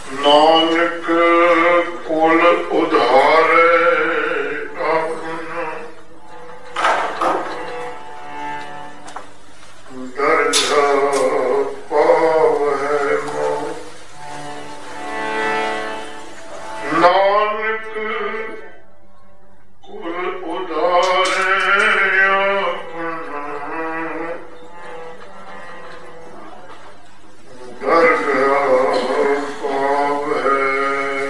ਨਾਨਕ ਕੁਲ ਉਧਾਰੇ ਆਪਣਾ ਦਰਜਾ ਪਾਵੈ ਮੋ। ਨਾਨਕ ਕੁਲ ਉਧਾਰੇ ਆਪਣਾ ਦਰਜਾ ਪਾਵੈ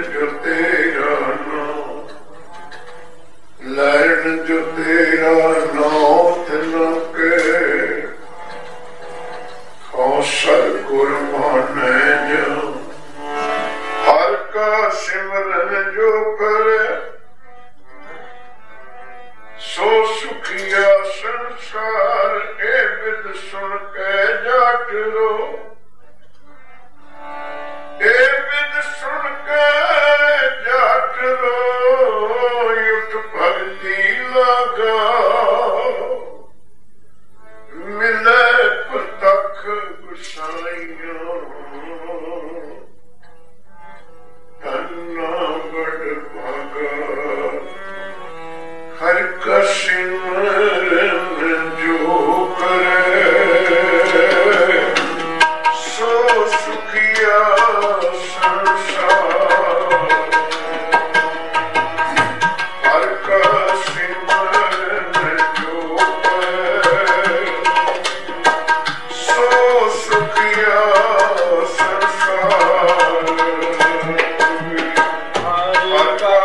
जो तेरा नाम, लैन जो तेरा नाम तिना के, हौसल गुर माने जा। हर का सिमरन जो करे, सो सुखिया संसार। ए बिद सुन के जाट रो, ए बिद सुन के जाट रो। युट भक्ति लगा, मिले प्रतख गुसाइयों। धन्ना बड़ भागा, हर का सिमरन जो करे, सो सुखिया संसार। हर का सिमरन जो करे, सो सुखिया संसार। हर का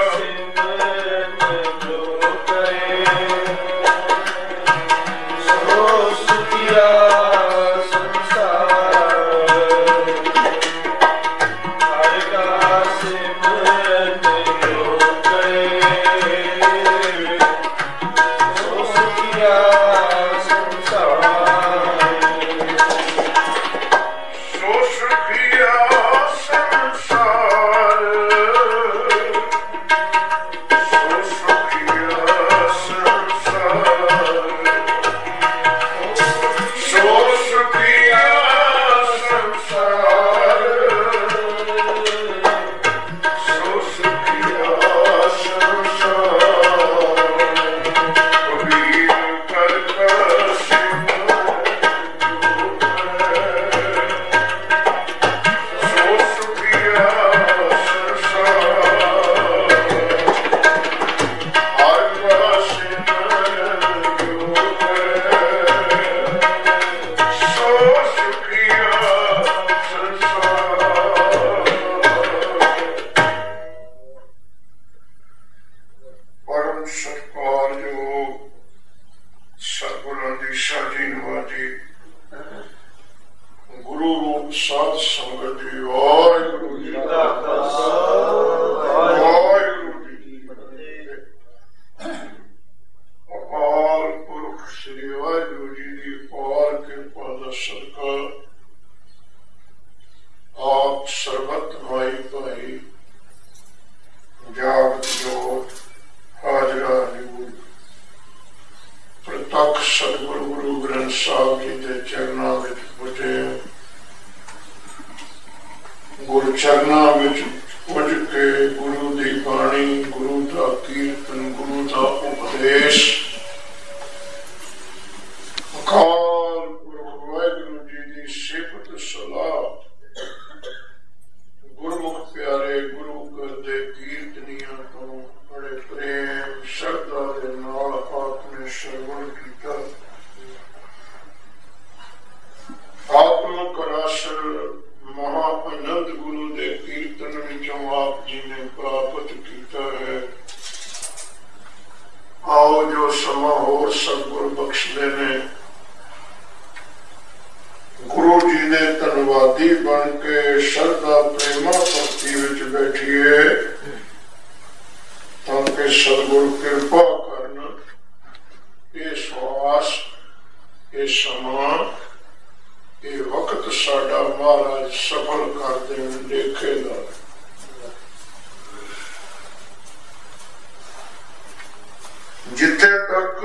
जिथे तक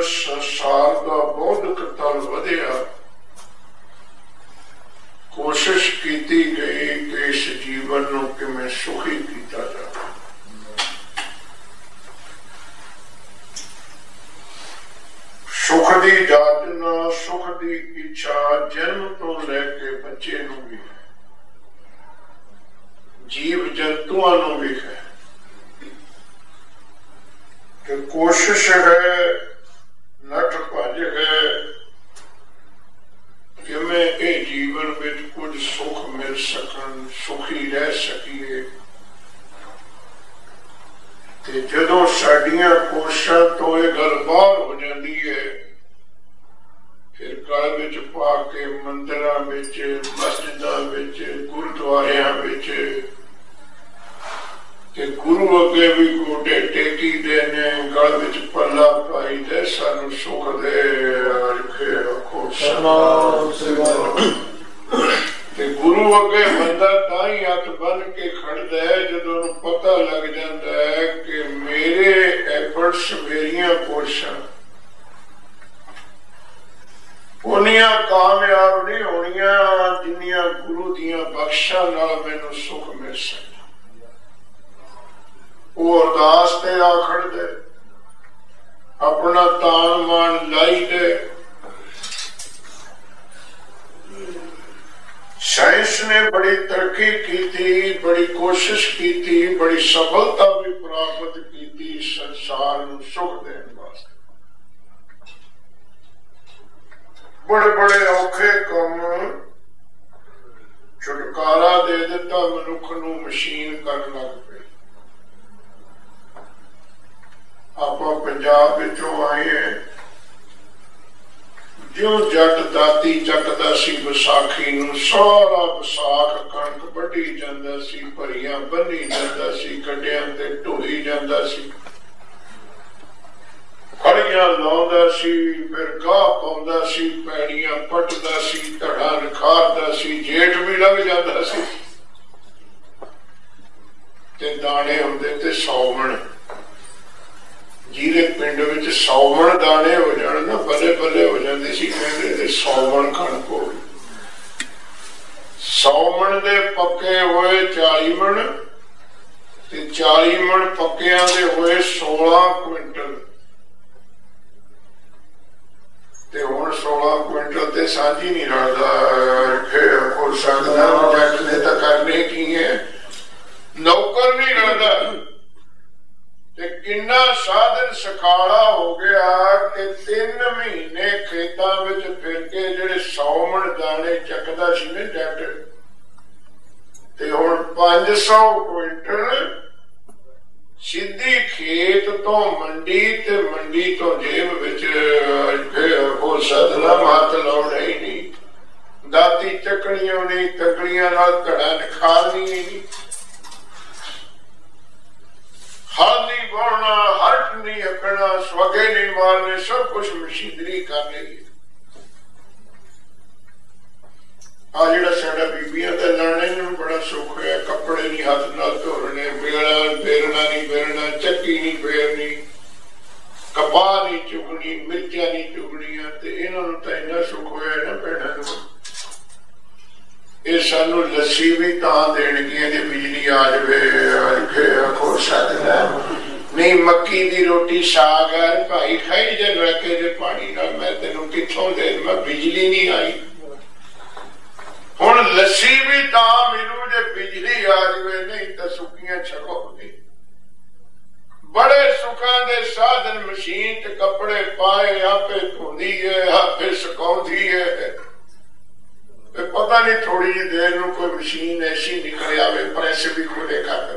संसार का बौद्धिक तल वधिया, कोशिश की गई कि इस जीवन को किवें सुखी किया जाए। सुख की जातना, सुख की इच्छा जन्म तो लैके बच्चे नूं भी है, जीव जंतुओं नूं भी है कि कोशिश है, नट भज है कि मैं ये जीवन में कुछ सुख मिल सकन, सुखी रह सकीए। साडियां कोशिशां तो ये गल बाहर हो जाती है, फिर गल विच पा के मंदिरां विच, मस्जिदां विच, गुरुद्वारियां विच ते गुरु अगे भी गोडे टेकी दे ने, गल विच पल्ला पाई दे, सानू सुख दे रखे रखो ते गुरु अगे बंदा ताई हथ बन के खड़दा है जदों उन्हें पता लग जाता है कि मेरे एफर्ट्स, मेरियां कोशिशां उन्नियां कामयाब नहीं होनियां जिन्नियां गुरु दियां बख्शां नाल मैनूं सुख मिल सकदा। वो अरदास ते आ खड़दे, अपना तान मान लाई दे। साइंस ने बड़ी तरक्की की थी, बड़ी कोशिश की थी, बड़ी सफलता भी प्राप्त की थी संसार नूं सुख देने वास्ते। बड़े बड़े औखे काम छुटकारा दे दिता मनुख नूं, मशीन करन लग पई। आपां पंजाब विचों आए हैं, ज्यों जट दाती चकदा सी विसाखी नूं, सारा विसाख कणक वढी जांदा सी, भरियां बन्नी जांदा सी, गड्डियां ते ढोई जांदा सी, फड़ियां लाउंदा सी, फिर गाह पाउंदा सी, पैड़ियां पटदा सी, धड़ा निखारदा सी, जेठ भी लग जांदा सी ते दाणे हुंदे ते सौवण। जिहदे पिंड विच सौवण दाणे हो जाण ना, बल्ले बल्ले हो जांदी सी, कहंदे ते सौवण कणक हो गई। सौवण दे पक्के होए 40 मण ते 40 मण पक्कियां दे होए 16 क्विंटल ते हुण 16 क्विंटल ते साझी नहीं रलदा हो सकदा। जट ने तां करने की है, नौकर नहीं रलदा ते किन्ना साधन सखाड़ा हो गया कि 3 महीने खेतां विच फिर के जिहड़े 100 मण दाणे चकदा सी ने जट, ते हुण 500 क्विंटल सीधी खेत तो मंडी ते मंडी तो जेब विच। हो सदना हथ लाउणा ही नहीं, दाती चकणियां नहीं, तकड़ियां नाल घड़ा निखारनी नहीं, हल नहीं बोलना, हट नहीं अकड़ना, स्वगे नहीं मारने, सब कुछ मशीनरी कर रही है। आ जिहड़ा साडा बीबियां दा लाने नूं बड़ा सुख है, कपड़े नहीं हथ नाल धोने, बेड़ा फेरना नहीं फेरना, चक्की नहीं फेरनी, कपा नहीं चुगनी, मिर्चा नहीं चुगनियां, ते इन्हां नूं तां इन्ना सुख होया ना भैणां नूं। ये सानू लस्सी भी तां देणगियां जे बिजली आ जावे, आखो सदना नहीं मक्की दी रोटी साग है भाई खाई जे रखे जे पानी नाल, मैं तैनूं कित्थों दे मैं बिजली नहीं आई। हुण लस्सी भी तां मिलू जे बिजली आ जावे, नहीं तां सुक्कियां छको नहीं। बड़े सुखां दे साधन मशीन ते कपड़े पाए, आपे धोंदी है, आपे सुकाउंदी है। पता नहीं थोड़ी जी देर में कोई मशीन ऐसी निकल आवे, प्रेस भी खुले कर दे।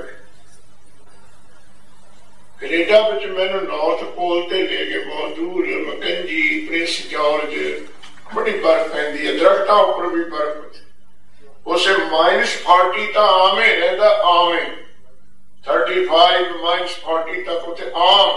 कनेडा विच मैनूं नॉर्थ पोल ते ले गए, बहुत दूर मैकेंजी, प्रिंस जॉर्ज, बड़ी बर्फ पैंदी है, दरख्तां उपर भी बर्फ। उसे -40 तां आमे रहिंदा, आमे 35 -40 तक उत्थे आम।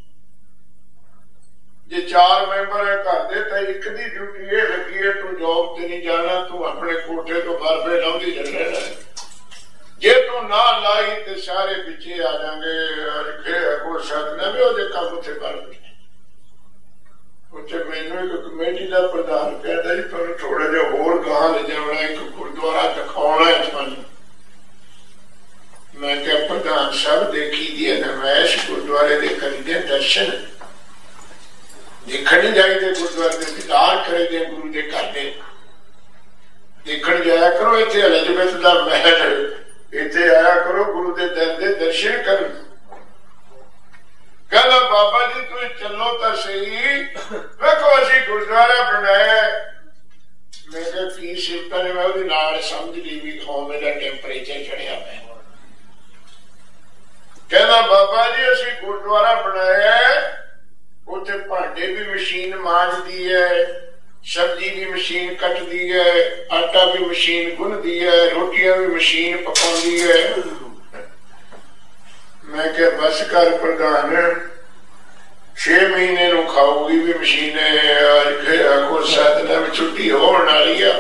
जे 4 मैंबर है घर दे तां एक दी ड्यूटी ये लगी है, तू जॉब ते नहीं जाना, तू अपने कोठे तो बर्फे लाउंदी रहना है। जे तू ना लाई ते सारे पिछे आ जाएंगे, हो सकदा भी ओदे काम उत्थे बर्फ। उत्थे मैनूं एक कमेटी दा प्रधान कहदा जी तुहानूं थोड़ा जिहा होर गां ले जावणा, एक गुरुद्वारा दिखाउणा है तुहानूं। मैं क्या प्रधान साहब देखी दी नमैश गुरुद्वारे दे करीदे दर्शन देखण जाइए, गुरुद्वारे के दीदार करे गुरु के घर दे देखण जाया करो। इत्थे एलिजाबेथ दा महल, इत्थे आया करो, गुरु के दर दे दर्शन कर। कहला बाबा जी तुम चलो तो सही, देखो असीं गुरुद्वारा बनाया। मैं क्या की सिफत ने मैं उहदे नाल समझ ली भी कौमे दा टेंपरेचर चढ़िया मैं। कहना बाबा जी असीं गुरुद्वारा बनाया उत्थे भांडे भी मशीन मांजदी है, सब्जी भी मशीन कटदी है, आटा भी मशीन गुनदी है, रोटियां भी मशीन पकाउंदी है। मैं क्या बस कर प्रधान 6 महीने नूं खाऊगी भी मशीन को साधना में छुट्टी होने वाली है।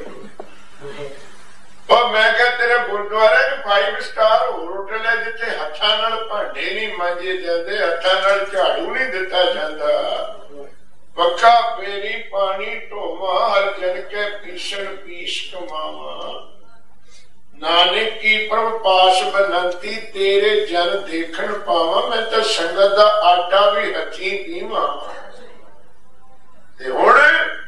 और मैं क्या तेरे गुरुद्वारे 5 स्टार होटल है जिथे हत्थां नाल भांडे नहीं मांजे जाते, हत्थां नाल झाड़ू नहीं दिता जाता, पक्का पेरी पानी ढोवा हर जन के पीसन पीस कमावा, नानक की प्रभ पास बनती तेरे जन देखन पावा, मैं तो संगत दा आटा भी हथी पीवा। हुण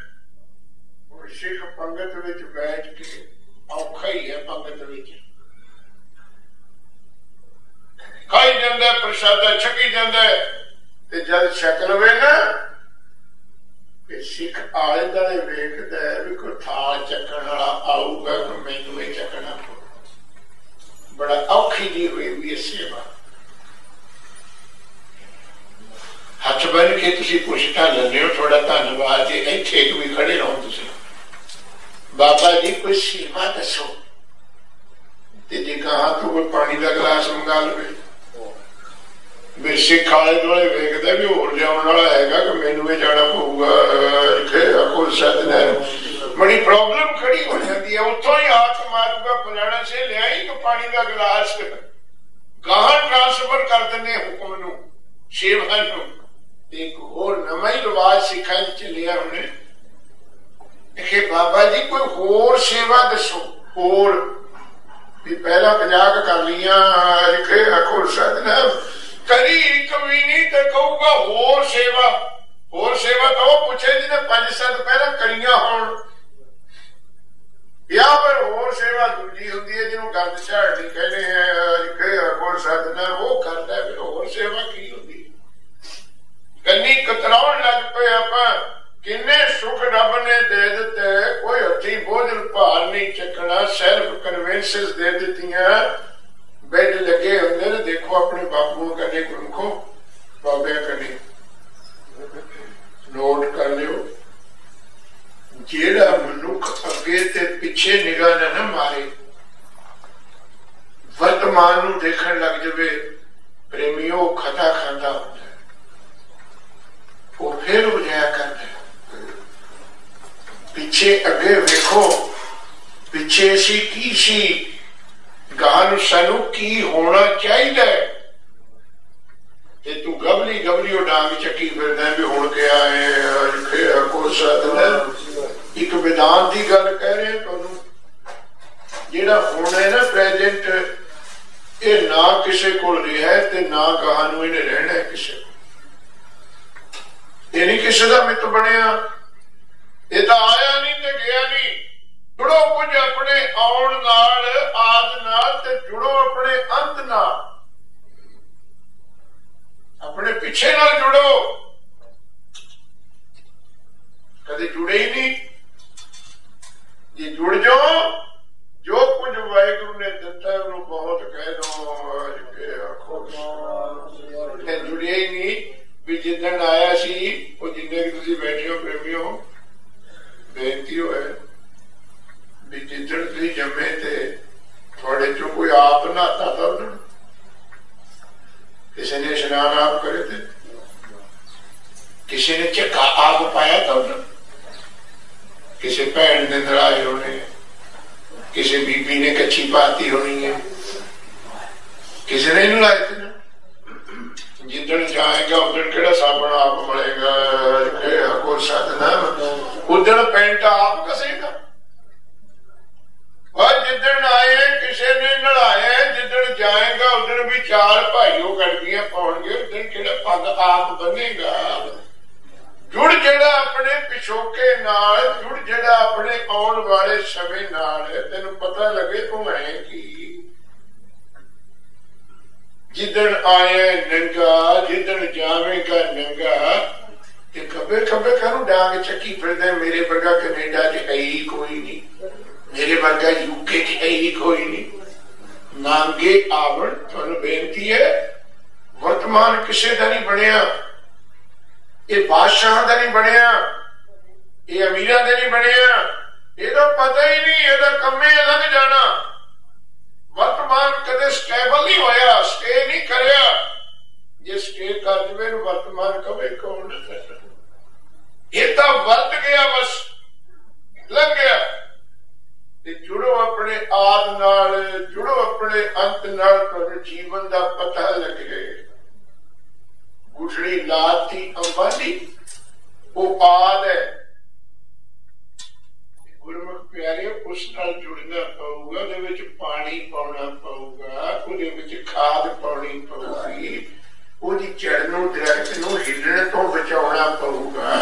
सिख पंगत विच बैठ के औखा ही है, पंगत विच खाई जांदा प्रसादा छकी जांदा ते जद छक लवे ना सिख आले दुआले वेखदा भी कोई थाल चकण वाला आऊगा तो मैनू ही चकना, बड़ा औखी जी हुई भी सेवा। हथ बन के तुसी पुछता लेंदे हो, थोड़ा धन्नवाद जी, इत्थे भी खड़े रहो तुसी। बाबा जी कोई सेवा दसो, ते जे कहा तो कोई पानी का गिलास मंगा लवे, भी सिख आले दुआले वेखदा भी होर जाण वाला हैगा कि मैनू ही जाना पऊगा। बड़ी प्रॉब्लम खड़ी हो जाती है, उतो ही हाथ मारूगा फलाना से ले आई तो पानी का गिलास गाह ट्रांसफर कर देने हुक्म नू सेवा नू। एक होर नवा ही रिवाज सिखा चलिया हमने कि बाबा जी कोई होर सेवा दसो, होर भी पहला 50 कर लिया साधना करी एक भी नहीं तो कहूगा होर सेवा। होर सेवा तो वो पूछे जिन्हें 5-7 पहला करिया होण, या फिर होर सेवा दूजी होती है जिन्होंने गंद झाड़नी कहने हैं साधना वो करता है। फिर होर सेवा की होती है, कन्नी कतराउण लग पे आपां किन्ने सुख रब ने दे दिते, कोई हथी बोझ भार नहीं चकना, सेल्फ कन्वेंसेस दे दित्तियां, बेड लगे होंगे ने देखो अपने बापू कने गुरमुखो बाबे कने नोट कर लियो, जेड़ा मनुख अगे ते पिछे निगाह न मारे, वर्तमान नूं देखण लग जावे, प्रेमियों खता खांदा होंदा है, वो फिर हो जाया करदा है। पिछे अगे वेखो, पिछे सी की सी, गाह सानू की होना चाहिए, तू गबली गबली डांग चकी फिरदा भी हुण क्या है। एक विधान की गल कह रहे तुहानू, जिहड़ा हुण है ना प्रेजेंट, ये ना किसी कोल रहा ते ना गाह नूं इहने रहना है किसी को, ये नहीं किसी का मित बनिया, ये तो आया नहीं ते गया नहीं। जुड़ो कुछ अपने आउण नाल, आद नाल, ते जुड़ो अपने अंत नाल, अपने पिछे नाल जुड़ो। कदे जुड़े ही नहीं, जे जुड़ जाओ जो कुछ वाहिगुरु ने दिता है उन्होंने बहुत कह दो, जुड़े ही नहीं भी जिदन आया सी वो जिन्ने भी तुसीं बैठे हो प्रेमियों, बेनती है भी जिदन तुसीं जम्मे थे थोड़े चो कोई आप नहाता था, उधर किसी ने स्नान आप करे थे, किसी ने झक्का आप पाया था, उधर किसी भैन ने नराए होने, किसी बीबी ने कच्ची पाती होनी है, किसी ने नलाए थे ना। जिदन जाएगा उधर केड़ा साबन आप मलेगा, कोई साधना उधर पेंट आप कसेगा। और जिदन आए किसी ने नलाया, जिदन जाएगा उधर भी 4 भाइयों गड़बियां पाउणगे, उधर केड़ा पग आप बनेगा। जुड़ जेड़ा अपने पिछोके नाल, जुड़ जेड़ा अपने आउण वाले समय नाल, तेनू पता लगे तू है की। जिदन आए नंगा, जिदन जावेगा नंगा, ते खबे खबे करूं डांग चक्की फिरदे, मेरे वर्गा कनेडा च है ही कोई नहीं, मेरे वर्गा यूके च है ही कोई नहीं। नांगे आवण, तुहानू बेनती है वर्तमान किसी का नहीं बनया, ये बादशाह का नहीं बनया, ये अमीर का नहीं बनया, ये तो पता ही नहीं, ये कमे लग जाना। वर्तमान कदे स्टेबल नहीं होया, स्टे नहीं करया। जे स्टे कर दे वर्तमान कवे कौन, ये तो वर्त गया, बस लग गया। जुड़ो अपने आद नाल, जुड़ो अपने अंत नाल, तो जीवन का पता लगे। गुठड़ी लाती अंबाली वो आद है। गुरमुख प्यारे उस नाल जुड़ना पऊगा, ਉਹਦੇ ਵਿੱਚ पानी पाउना पऊगा, ਉਹਦੇ ਵਿੱਚ खाद पाउनी पऊगी, ਉਹਦੀ जड़ ਨੂੰ दरख्त ਨੂੰ ਹਿੱਲਣ ਤੋਂ ਬਚਾਉਣਾ पऊगा।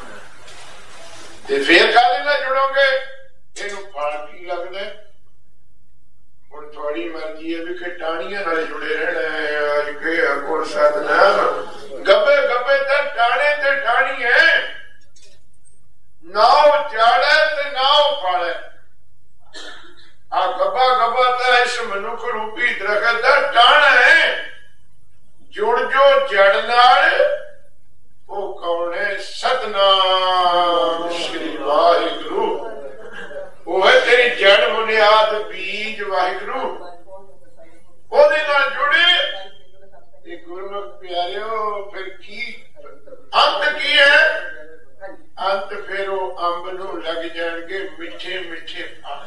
ਤੇ ਫੇਰ ਕਾਹਦੇ ਨਾਲ ਜੁੜੋਗੇ? ਇਹਨੂੰ ਫਲ ਕੀ ਲੱਗਦਾ? ਹੁਣ ਤੁਹਾਡੀ ਮਰਜ਼ੀ ਹੈ ਵੀ ਕਿ ਟਾਹਣੀਆਂ ਨਾਲ ਜੁੜੇ ਰਹਿਣਾ ਹੈ। ਅੱਜ ਕੇ ਕੋਲ ਸਤਨਾਮ ਗੱਬੇ ਗੱਬੇ ਤੇ ਟਾਹਣੇ ਤੇ ਟਾਹਣੀ ਹੈ, ਨਾ ਉਹ ਜੜ ਹੈ ਤੇ ਨਾ ਉਹ ਫਲ ਹੈ। ਆ ਗੱਬਾ ਗੱਬਾ ਤਾਂ ਇਸ ਮਨੁੱਖ ਰੂਪੀ ਦਰਖਤ ਦਾ ਟਾਹਣਾ ਹੈ। ਜੁੜ ਜੋ ਜੜ ਨਾਲ, ਉਹ ਕੌਣ ਹੈ? ਸਤਨਾਮ ਸ਼੍ਰੀ ਵਾਹਿਗੁਰੂ। ਉਹ ਹੈ ਤੇਰੀ ਜੜ ਬੁਨਿਆਦ ਬੀਜ ਵਾਹਿਗੁਰੂ। ਉਹਦੇ ਨਾਲ ਜੁੜੇ ਤੇ ਗੁਰਮੁਖ ਪਿਆਰਿਓ ਫਿਰ ਕੀ ਅੰਤ ਕੀ ਹੈ? ਅੰਤ ਫਿਰ ਉਹ ਅੰਬ ਨੂੰ ਲੱਗ ਜਾਣਗੇ ਮਿੱਠੇ ਮਿੱਠੇ ਫਲ।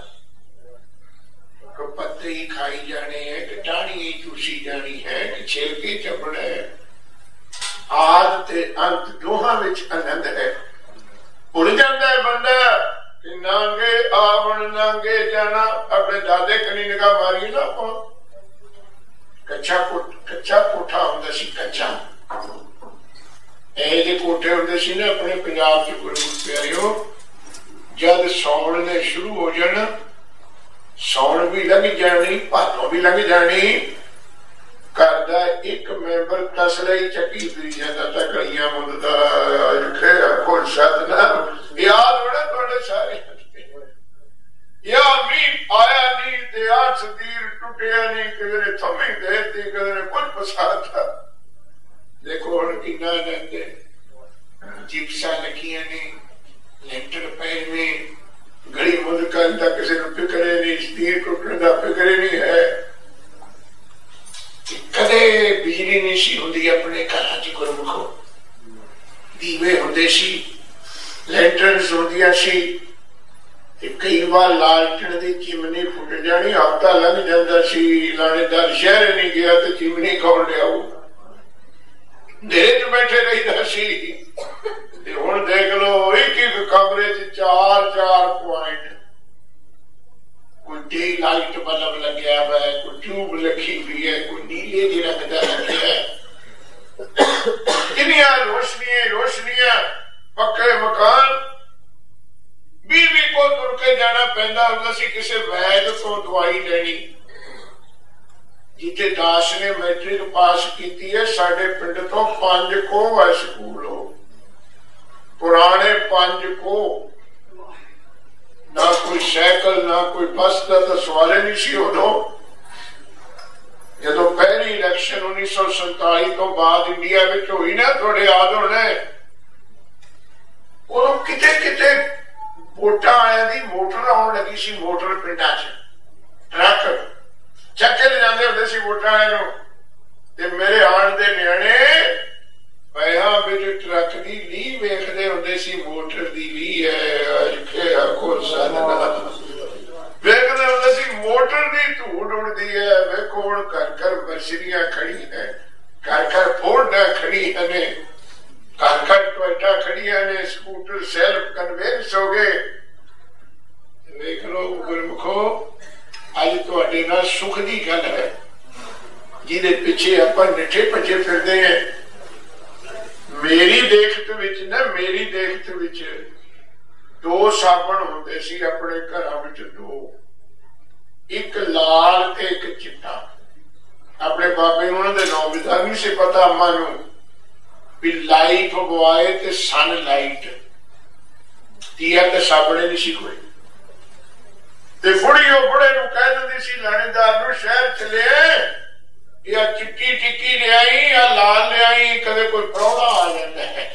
ਪੱਤੇ ਹੀ ਖਾਈ ਜਾਣੇ ਹੈ, ਕਿ ਟਾਹਣੀ ਹੀ ਚੂਸੀ ਜਾਣੀ ਹੈ, ਕਿ ਛਿਲਕੇ ਚੱਬਣਾ ਹੈ। ਆਦ ਤੇ ਅੰਤ ਦੋਹਾਂ ਵਿੱਚ ਆਨੰਦ ਹੈ। ਭੁੱਲ ਜਾਂਦਾ ਹੈ ਬੰਦਾ ਕਿ ਨਾਂਗੇ ਆਵਣ ਨਾਂਗੇ ਜਾਣਾ। ਆਪਣੇ ਦਾਦੇ ਕਨੀ ਨਿਗਾਹ ਮਾਰੀ ਨਾ ਆਪਾਂ, ਕੱਚਾ ਕੋਠਾ ਹੁੰਦਾ ਸੀ, ਕੱਚਾ ਇਹ ਜਿਹੇ ਕੋਠੇ ਹੁੰਦੇ ਸੀ ਨਾ ਆਪਣੇ ਪੰਜਾਬ ਚ। ਗੁਰਮੁਖ ਪਿਆਰਿਓ, ਜਦ ਸੌਣ ਨੇ ਸ਼ੁਰੂ ਹੋ ਜਾਣਾ, ਸੌਣ ਵੀ ਲੱਗ ਜਾਣੀ, ਭਾਦੋਂ ਵੀ ਲੱਗ ਜਾਣੀ, ਘਰ ਦਾ ਇੱਕ ਮੈਂਬਰ ਤਸਲੇ ਹੀ ਚੱਕੀ ਫਿਰੀ ਜਾਂਦਾ ਤਾਂ ਗਲੀਆਂ ਮੁੰਦਦਾ ਕੋਲ ਸਤਨਾਮ। ਯਾਦ ਹੋਣਾ ਤੁਹਾਡੇ ਸਾਰੇ, ਯਾ ਮੀਂਹ ਆਇਆ ਨਹੀਂ ਤੇ ਆ ਸਦੀਰ ਟੁੱਟਿਆ ਨਹੀਂ, ਕਿਧਰੇ ਥਮੀ ਦੇਤੀ, ਕਿਧਰੇ ਕੁਝ ਪਸਾਤਾ। ਦੇਖੋ ਹੁਣ ਕਿੰਨਾ ਰਹਿੰਦੇ, ਜਿਪਸਾਂ ਲੱਗੀਆਂ ਨੇ, ਲੈਂਟਰ ਪਏ ਨੇ, ਗਲੀ ਮੁੰਦ ਕਰਨ ਦਾ ਕਿਸੇ ਨੂੰ ਫਿਕਰੇ ਨਹੀਂ, ਸਦੀਰ ਟੁੱਟਣ ਦਾ ਫਿਕਰੇ ਨਹੀਂ ਹੈ। ਕਦੇ ਬਿਜਲੀ ਨਹੀਂ ਸੀ ਹੁੰਦੀ ਆਪਣੇ ਘਰਾਂ ਚ ਗੁਰਮੁਖੋ, ਦੀਵੇ ਹੁੰਦੇ ਸੀ, ਲੈਂਟਰਨਸ ਹੁੰਦੀਆਂ ਸੀ, ਤੇ ਕਈ ਵਾਰ ਲਾਲਟਣ ਦੀ ਚਿਮਨੀ ਫੁੱਟ ਜਾਣੀ, ਹਫ਼ਤਾ ਲੰਘ ਜਾਂਦਾ ਸੀ, ਲਾਣੇਦਾਰ ਸ਼ਹਿਰ ਨਹੀਂ ਗਿਆ ਤੇ ਚਿਮਨੀ ਕੌਣ ਲਿਆਊ, ਨੇਰੇ ਚ ਬੈਠੇ ਰਹੀਦਾ ਸੀ। ਤੇ ਹੁਣ ਦੇਖ ਲਓ ਇੱਕ ਇੱਕ ਕਮਰੇ ਚ 4-4 ਪੁਆਇੰਟ, ਕੋਈ ਡੇ ਲਾਈਟ ਬਲਬ ਲੱਗਿਆ ਵਾ, ਕੋਈ ਟਿਊਬ ਲੱਗੀ ਹੋਈ ਹੈ, ਕੋਈ ਨੀਲੇ ਦੇ ਰੰਗ ਦਾ ਲੱਗਿਆ। ਕਿੰਨੀਆਂ ਰੋਸ਼ਨੀਆਂ ਰੋਸ਼ਨੀਆਂ, ਪੱਕੇ ਮਕਾਨ। ਬੀਵੀ ਕੋਲ ਤੁਰ ਕੇ ਜਾਣਾ ਪੈਂਦਾ ਹੁੰਦਾ ਸੀ ਕਿਸੇ ਵੈਦ ਤੋਂ ਦਵਾਈ ਲੈਣੀ। ਜਿੱਥੇ ਦਾਸ ਨੇ ਮੈਟ੍ਰਿਕ ਪਾਸ ਕੀਤੀ ਹੈ, ਸਾਡੇ ਪਿੰਡ ਤੋਂ 5 ਕੋਹ ਹੈ ਸਕੂਲ, ਪੁਰਾਣੇ 5 ਕੋਹ। ਨਾ ਕੋਈ ਸਾਈਕਲ ਨਾ ਕੋਈ ਬੱਸ ਦਾ ਤਾਂ ਸਵਾਲ ਨਹੀਂ ਸੀ ਉਦੋਂ। ਜਦੋਂ ਪਹਿਲੀ ਇਲੈਕਸ਼ਨ 1947 ਤੋਂ ਬਾਅਦ ਇੰਡੀਆ ਵਿੱਚ ਹੋਈ ਨਾ, ਤੁਹਾਡੇ ਯਾਦ ਹੋਣਾ, ਉਦੋਂ ਕਿਤੇ ਕਿਤੇ ਵੋਟਾਂ ਆਇਆ ਦੀ ਮੋਟਰ ਆਉਣ ਲੱਗੀ ਸੀ। ਮੋਟਰ ਪਿੰਡਾਂ ਚ ਟਰੱਕ ਚੱਕ ਕੇ ਜਾਂਦੇ ਹੁੰਦੇ ਸੀ ਵੋਟਾਂ ਵਾਲੇ ਨੂੰ। ਤੇ ਮੇਰੇ ਆਣ ਦੇ ਨਿਆਣੇ ਪਹਿਲਾਂ ਵਿੱਚ ਟਰੱਕ ਦੀ ਲੀਹ ਵੇਖਦੇ ਹੁੰਦੇ ਸੀ, ਮੋਟਰ ਦੀ ਲੀਹ ਹੈ, ਵੇਖਦੇ ਹੁੰਦੇ ਸੀ ਮੋਟਰ ਦੀ ਧੂੜ ਉੱਡਦੀ ਹੈ। ਵੇਖੋ ਹੁਣ ਘਰ ਘਰ ਬਰਸ਼ਰੀਆਂ ਖੜੀ ਹੈ, ਘਰ ਘਰ ਫੋਰਡਾਂ ਖੜੀਆਂ ਨੇ, ਘਰ ਘਰ ਟੋਇਟਾ ਖੜੀਆਂ ਨੇ, ਸਕੂਟਰ ਸੈਲਫ ਕਨਵੇਂਸ ਹੋ ਗਏ। ਵੇਖ ਲੋ ਗੁਰਮੁਖੋ, ਅੱਜ ਤੁਹਾਡੇ ਨਾਲ ਸੁਖ ਦੀ ਗੱਲ ਹੈ, ਜਿਹਦੇ ਪਿੱਛੇ ਆਪਾਂ ਨਿੱਠੇ ਭੱਜੇ ਫਿਰਦੇ ਹਾਂ। ਮੇਰੀ ਦੇਖਤ ਵਿੱਚ ਨਾ, ਮੇਰੀ ਦੇਖਤ ਵਿੱਚ 2 ਸਾਬਣ ਹੁੰਦੇ ਸੀ ਆਪਣੇ ਘਰਾਂ ਵਿੱਚ, 2, ਇੱਕ ਲਾਲ ਤੇ ਇੱਕ ਚਿੱਟਾ। ਆਪਣੇ ਬਾਬੇ ਨੂੰ ਉਹਨਾਂ ਦੇ ਨਾਮ ਵੀ ਤਾਂ ਨਹੀਂ ਸੀ ਪਤਾ ਅੰਮਾ ਨੂੰ, ਵੀ ਲਾਈਟ ਬੁਆਏ ਤੇ ਸਨ ਲਾਈਟ ਦੀਆ ਤੇ ਸਾਬਣੇ ਨਹੀਂ ਸੀ ਕੋਈ। ਤੇ ਫੁੜੀ ਉਹ ਬੁੜੇ ਨੂੰ ਕਹਿ ਦਿੰਦੀ ਸੀ ਲਾਣੇਦਾਰ ਨੂੰ, ਸ਼ਹਿਰ ਚਲੇ ਇਹ ਚਿੱਟੀ दी टिक्की ले आई या लाल ले आई, कदे कोई प्राहुणा आ जाता है।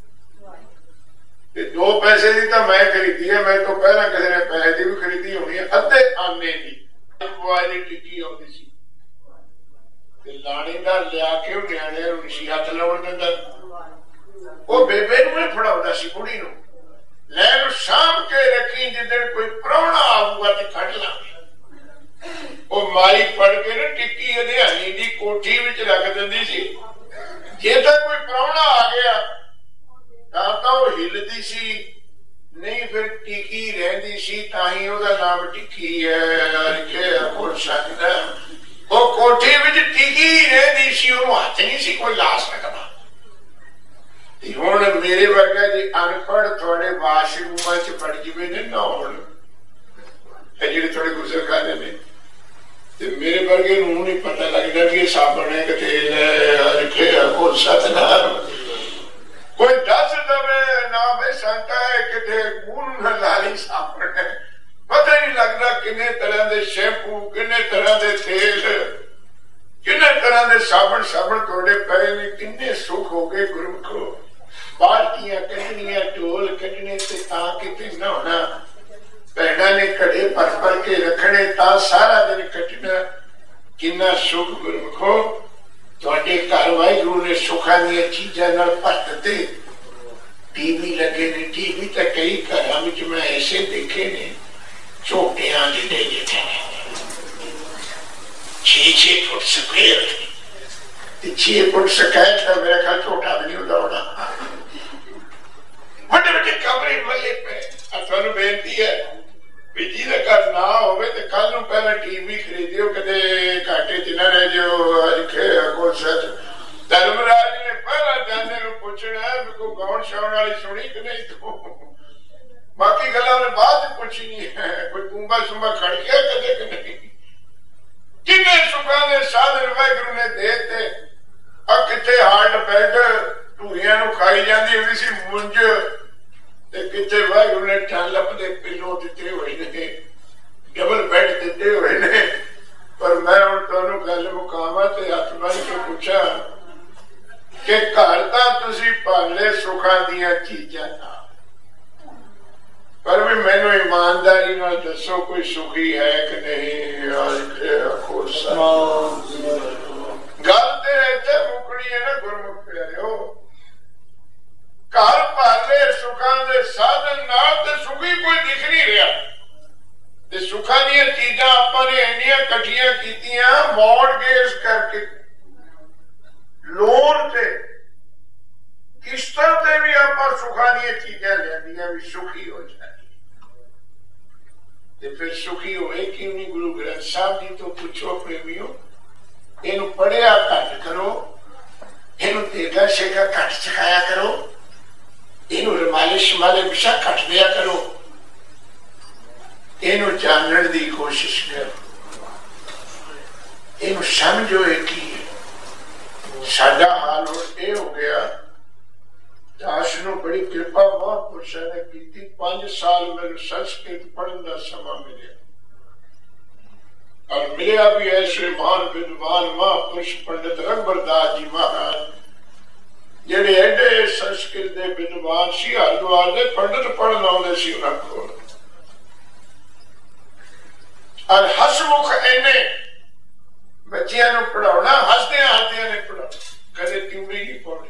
2 पैसे की तो मैं खरीदी है, मैं तो पहला किसी ने पैसे की भी खरीदी होनी है, अद्धे आने की टिक्की आती सी, लाणीदार लिया के न्याणे सी हथ लाउण दिंदा, वो बेबे नूं फड़ाउंदा सी कुड़ी नूं, लैन साम के रखी, जिदन कोई प्राहुणा आऊगा तो कट लांगे। वो माई पड़ के ना टिक्की हरियाणी की कोठी विच रख दिंदी सी, जे तो कोई प्राहुणा आ गया तो वो हिलदी सी, नहीं फिर टिकी रहिंदी सी, ताही ओहदा नाम टिक्की है। वो कोठी विच टिकी रहिंदी सी, ओनू हथ नहीं सी कोई ला सकदा। हुण मेरे वर्गा जी अनपढ़ थोड़े वाशरूमां च पड़ जावे ने नहाउण, जिहड़े थोड़े गुजरखाने ने, मेरे वर्गे नूं नहीं पता लगता कि साबण है कि तेल है, कोई सतनाम कोई दस दवे ना भाई संता है कि मूंह न लाली साबण है, पता नहीं लगता किन्ने तरह के शैंपू, किन्ने तरह के तेल, किन्ने तरह के साबण थोड़े पे ने, किन्ने सुख हो गए गुरमुखो। बाल्टियां कढ़निया, ढोल कढ़ने किते नहाना, भैणा ने घड़े भर के रखने ता सारा दिन कटना, किन्ना सुख गुरमुखो। तुहाडे घर वाहिगुरू ने सुखां दी चीजां नाल भरते, टीवी लगे ने, टीवी तो कई घरां विच मैं ऐसे देखे ने, झोटियां जिहड़े जिथे 6-6 फुट स्क्वेयर, 6 फुट स्क्वायर का मेरा ख्याल छोटा भी नहीं होता होना, बड़े कमरे मले पे। तुहानूं बेनती है भी जिहदे घर ना होवे ते कल नूं पहले टीवी खरीदियो, कदे घाटे च ना रह जाओ। धर्मराज ने पहला जाने नूं पुछना है भी कोई गाउण शाउण वाली सुनी कि नहीं, तो बाकी गल्लां ने बाद पुछनी है, कोई तूंबा सुंबा खड़ गया कदे कि नहीं। किन्ने सुखां दे साधन वाहिगुरू ने देते, आ किथे हार्ड बेड ढूहियां नूं खाई जांदी हुंदी सी मुंज, ते किथे वाहिगुरू ने टैलप दे पिलो दिते हुए ने, डबल बेड दिते हुए ने। पर मैं हुण तुहानूं गल मुकावां ते हथ बन के पूछा कि घर तां तुसीं भाले सुखां दीयां चीजां नाल, पर भी मैनूं ईमानदारी नाल दसो कोई सुखी है कि नहीं। गल ते इत्थे मुकणी है ना गुरमुख प्यारिओ, घर भाले सुखां दे साधन नाल ते सुखी कोई दिख नहीं रहा, ते सुखां दीयां चीजां आपां ने इन्नियां इकट्ठियां कीतियां मॉर्गेज करके, लोन ते किस्तां ते भी आपां सुखां दीयां चीजां लैंदियां भी सुखी हो जाए, ते फिर सुखी होए क्यों नहीं। गुरु ग्रंथ साहब जी तो पूछो प्रेमियों, इनू पढ़िया घट करो, इनू देगा शेगा घट सिखाया करो, इनू रमाले शमाले विशा घट दिया करो, इनू जानने की कोशिश करो, इनू समझो एक ही है। साडा हाल ये हो गया, दास नूं बड़ी कृपा महापुरुषां ने कीती, 5 साल मैनूं संस्कृत पढ़न का समा मिलिया, और मिलिया भी ऐसे महान विद्वान महापुरुष पंडित रघुबरदास जी महाराज, जेडे एडे संस्कृत के विद्वान सी, हरिद्वार के पंडित पढ़न आउंदे सी उन्हां कोल, और हसमुख इन्ने बच्चियां नूं पढ़ाउणा, हसदियां हसदियां ने पढ़ाउणा, कदे ट्यूबी नहीं पाउणी।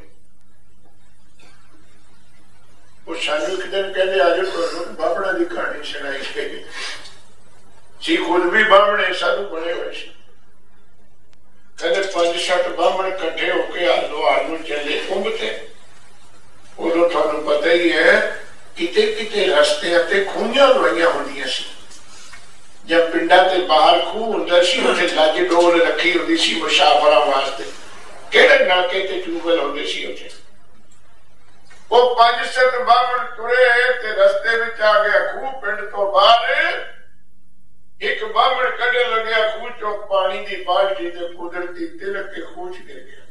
वो सानू एक दिन कहते आज तुहानूं बाबड़ा की कहानी सुनाई गई सी, खुद भी बामणे साधु बने हुए सी, कहते 5-7 बामण इकट्ठे होके आलू चले कुंभते। उदों तुहानूं पता ही है किते किते रस्ते ते खूहियां लवाइयां होंदियां सी, जब पिंडां ते बाहर खूह हुंदा सी उत्थे लज डोल रखी हुंदी सी मुसाफरां वास्ते, किहड़े नाके ते ट्यूबवेल हुंदे सी उत्थे। वो 5-7 बामण तुरे ते रस्ते विच आ गया खूह, पिंड तो बाहर एक बामण कड़े लग्या खूह चो पानी की बाल्टी ते कुदरती तिलक के खूह च गिर गया।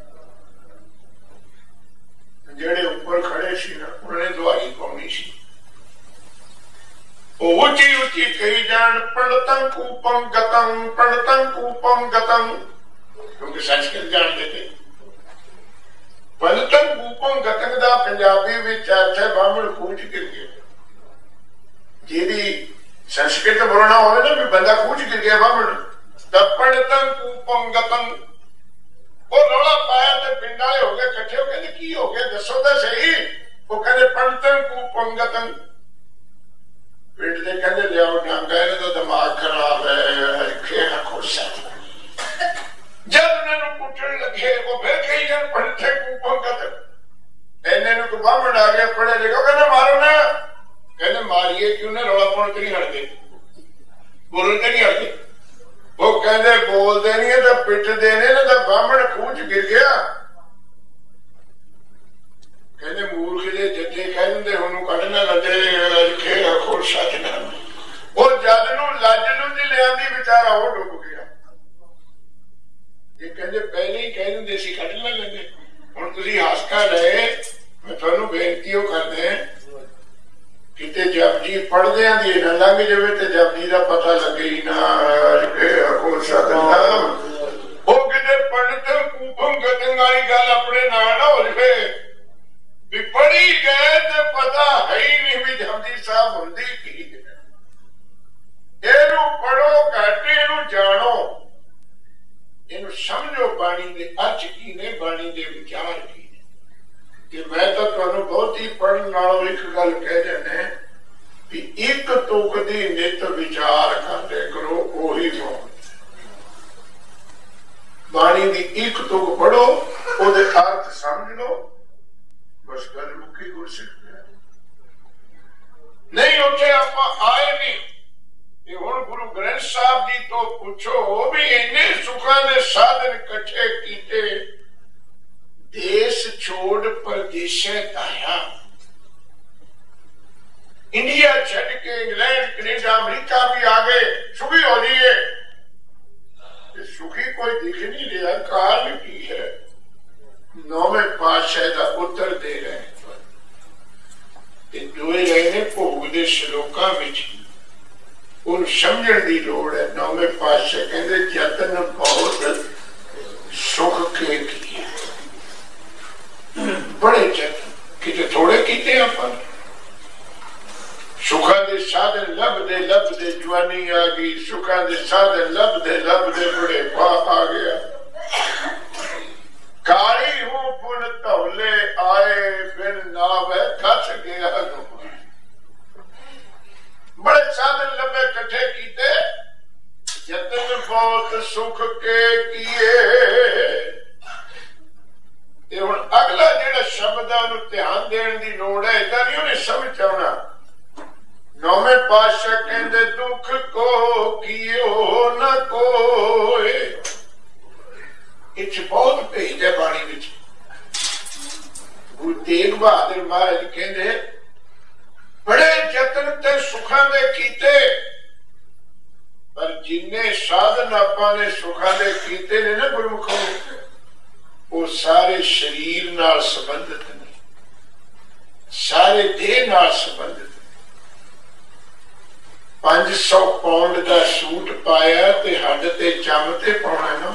जेड़े ऊपर खड़े सी ना उन्होंने दुआई पाउणी सी, ऊंची ऊंची कही जान पंडितं कूपम गतम, पंडितं कूपम गतम। क्योंकि संस्कृत जानते थे। पंतन कूपम गतंग दा पंजाबी विच अर्थ है बामण कूच गिर गया। जी संस्कृत बोलना हो ना भी बंदा कूच गिर गया बामण, तब पंतन कूपम गतंग वो रौला पाया तो पिंड वाले हो गए इकट्ठे हो गए, की हो गया दसो तो सही। वो कहते पंतन कूपम गतंग, पिंड दे कहते लियाओ डांगा, इन्हें तो दिमाग खराब है, खेना खुश है। जब उन्होंने कुटन लगे वो फिर कही जान पंथे कूपम गतंग, इन्हें को बामण आ गया पढ़े लिखो, कहते मारो ना, कहते मारिए क्यों ना, रौला पाउण नहीं हटते, बोलन नहीं हटते। वो कहते बोलते नहीं है तो पिट देने ना, तो बामण खूच गिर गया। कहते मूर्ख जे जथे कहते हूं कढ़ना लगे खेड़ा खोसा जना, वो जद नू लज लुज लिया बेचारा वो डुब गया। ये कहते पहले ही कह देंगे सी कढ़ ना लगे। हुण तुसीं हस कर रहे, मैं तुहानू बेनती हो करदे किते जपजी पढ़दियां दी ना लंघ जावे ते जपजी दा पता लगे ही ना, खोसा जना वो किते पंडित कूपम गतंग वाली गल अपने नाल ना हो जावे भी पढ़ी गए तो पता है ही नहीं भी जपजी साहब हुंदी की है। इहनू पढ़ो घट, इहनू जानो, इहनू समझो बाणी दे अर्थ की ने, बाणी दे विचार की ने। कि मैं तो तुहानू बहुत ही पढ़न नालों एक गल कह देना भी एक तुक दी नित विचार करदे करो, ओही बहुत। बाणी दी एक तुक पढ़ो, ओदे अर्थ समझ लो, बस गल मुक्की गुरसिख नहीं। उठे आप आए नहीं, हुण गुरु ग्रंथ साहब जी तो पूछो भी इन्ने सुखां दे साधन इकट्ठे कीते, देश छोड़ परदेशे ताया, इंडिया छड़ के इंग्लैंड कनेडा अमेरिका भी आ गए, सुखी हो जाइए। सुखी कोई दिख नहीं रहा, कारण की है? नौवें पातशाह का उत्तर दे रहे हैं, दोए रहे ने भोग दे श्लोकां विच उन समझण दी लोड़ है। नौवें पातशाह कहंदे जतन बहुत सुख के किए, बड़े जतन किते थोड़े कीते आपां। सुखा दे साधन लभदे जवानी आ गई, सुखा दे साधन लभदे बुढ़ेपा आ गया। काली हूं पुन धौले आए बिन नावे कस गया। बड़े साधन लभे कट्ठे कीते, जतन बहुत सुख के किए। हुण अगला जिहड़ा शब्द है उन्हें ध्यान देने की लोड़ है, इदा नहीं उन्हें समझ आना। नौवें पातशाह कहंदे दुख को कियो न कोई, इच बहुत भेद है बाणी विच। गुरु तेग बहादुर महाराज कहंदे बड़े जतन ते सुखां दे कीते, पर जिन्ने साधन आपां ने सुखां दे कीते ने ना गुरमुखों, वो सारे शरीर नाल संबंधित नहीं, सारे देह नाल संबंधित। 500 पाउंड का सूट पाया ते हड्ड ते चम ते पाउणा ना,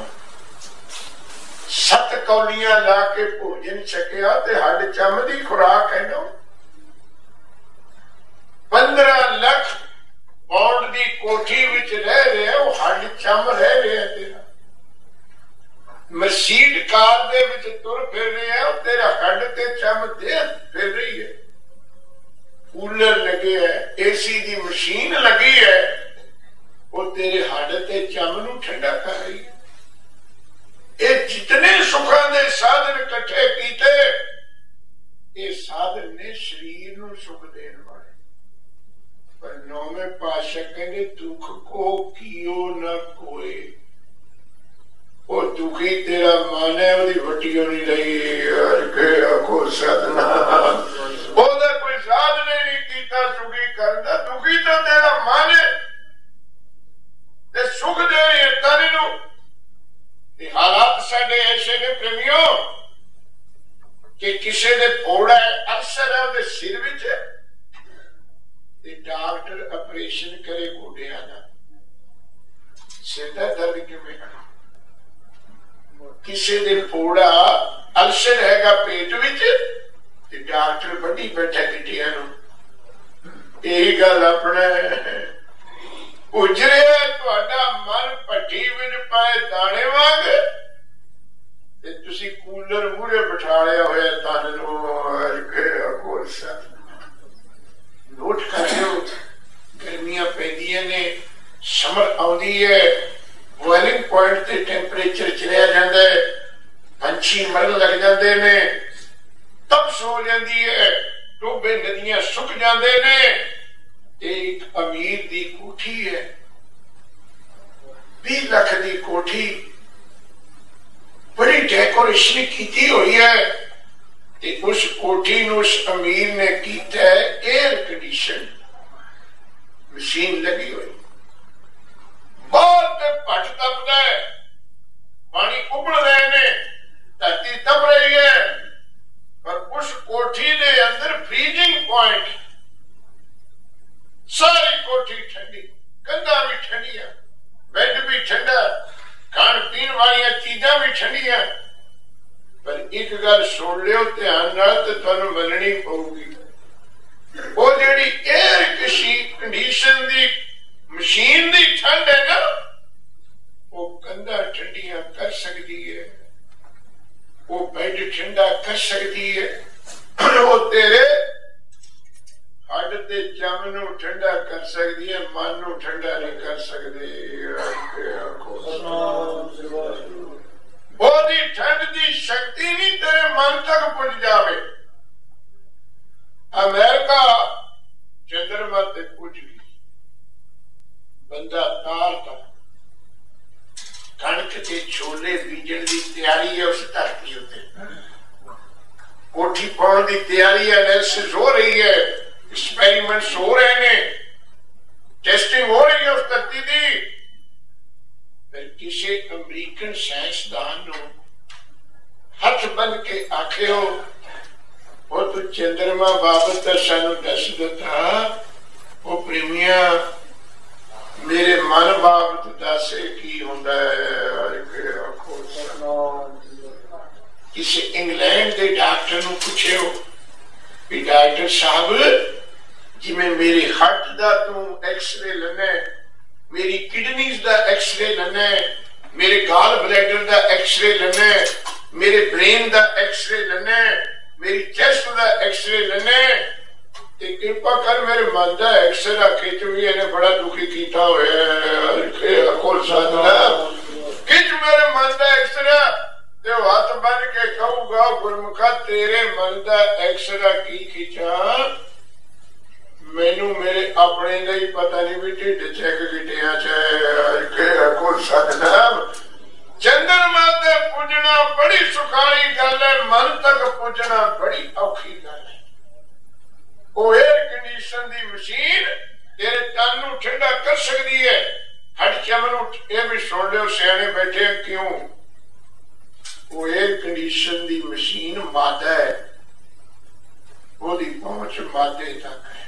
7 कौलियां ला के भोजन छकिया ते हड्ड चम दी खुराक है ना। 15 लाख पाउंड दी कोठी विच रह रहे, वो हड्ड चम रह रहे हैं तेरा। मसीट कार दे विच तुर फिर रहे हैं, तेरा हड्ड ते चम दे फिर रही है। कूलर लगे है, एसी दी मशीन लगी है, वो तेरे हड्ड ते चम नू ठंडा कर रही है। ये जितने सुखां दे साधन इकट्ठे कीते, ये साधन ने शरीर नू सुख देने वाले। पर नौवें पातशाह कहंदे दुख को कियो न कोई, वो दुखी तेरा मन है, वो वटी होनी रही आखो सतना, ओदा कोई साधन नहीं कीता सुखी करदा, दुखी तो तेरा मन है ते सुख दे तारी नू। हालात साडे ऐसे ने प्रेमियों कि किसी ने फोड़ा है, अल्सर है उहदे सिर विच, डॉक्टर ऑपरेशन करे गोडियां दा, सिर दा दर्द किवें किसी दिन फोड़ा अल्सर हैगा पेट विच ते डॉक्टर बड़ी बैठा गिटिया यही गल अपना उजरे तुहाडा मन भट्टी विच पाए दाने वांग ते तुसी कूलर मूहरे बिठा लिया होया तन नूं नोट कर लियो गर्मियां पैंदियां ने समर आउंदी है बॉइलिंग पॉइंट ते टेंपरेचर चलिया जांदा है पंछी मरन लग जाते ने तब सो जाती है टोबे नदियां सुक जाते ने एक अमीर दी कोठी है 20 लाख दी कोठी बड़ी डेकोरेशन की हुई है ते उस कोठी नूं उस अमीर ने कीता है एयर कंडीशन मशीन लगी हुई बहुत भट तपदा है पानी उबल रहे ने धरती तप रही है पर उस कोठी के अंदर फ्रीजिंग पॉइंट सारी कोठी ठंडी कंधा भी ठंडिया बेड भी ठंडा खान पीन वाली चीजा भी ठंडिया पर एक गल सुन लियो ध्यान नाल ते तुहानूं मननी पऊगी वो जिहड़ी एयर कंडीशन दी मशीन दी ठंड है ना वो कंधा ठंडिया कर सकती है वो बेड ठंडा कर सकती है वो तेरे हड ते जम नूं ठंडा कर सकती है मन नूं ठंडा नहीं कर सकती ओदी ठंड दी शक्ति नहीं तेरे मन तक पहुंच जावे अमेरिका चंद्रमा ते पहुंच गई बंदा तारता कणक के छोले बीजन की तैयारी है उस धरती उत्ते कोठी पाउण की तैयारी है एनालिसिस हो रही है एक्सपेरिमेंट्स हो रहे ने टेस्टिंग हो रही है उस धरती की फिर किसी अमरीकन साइंसदान नूं हथ बन के आखियो वो तू चंद्रमा बाबत सानू दस दिता वो प्रेमिया मेरे मन बाबत दसे की हुंदा है किसी इंग्लैंड के डॉक्टर नूं पुछियो कि डॉक्टर साहब जिवें मेरे हार्ट दा तू एक्सरे लैना मेरी किडनीज दा एक्सरे लैना मेरे गाल ब्लैडर दा एक्सरे लैना मेरे ब्रेन दा एक्सरे लैना मेरी चेस्ट दा एक्सरे लैना कृपा कर मेरे मन का एक्सरा खिंच भी इन्हें बड़ा दुखी किया खिंच मेरे मन का एक्सरा हाथ बन के कहूगा गुरमुखा तेरे मन का एक्सरा की खिंचा मैनू मेरे अपने लिए पता नहीं भी ढिड चेक गिटिया चंद्रमा ते पुजना बड़ी सुखाली गल है मन तक पुजना बड़ी औखी गल है वो एयर कंडीशन दी मशीन तेरे तन नूं ठंडा कर सकती है हड चमन ये भी सुन लो सियाने बैठे क्यों वो एयर कंडीशन दी मशीन मादा है वो दी पहुंच मादे तक है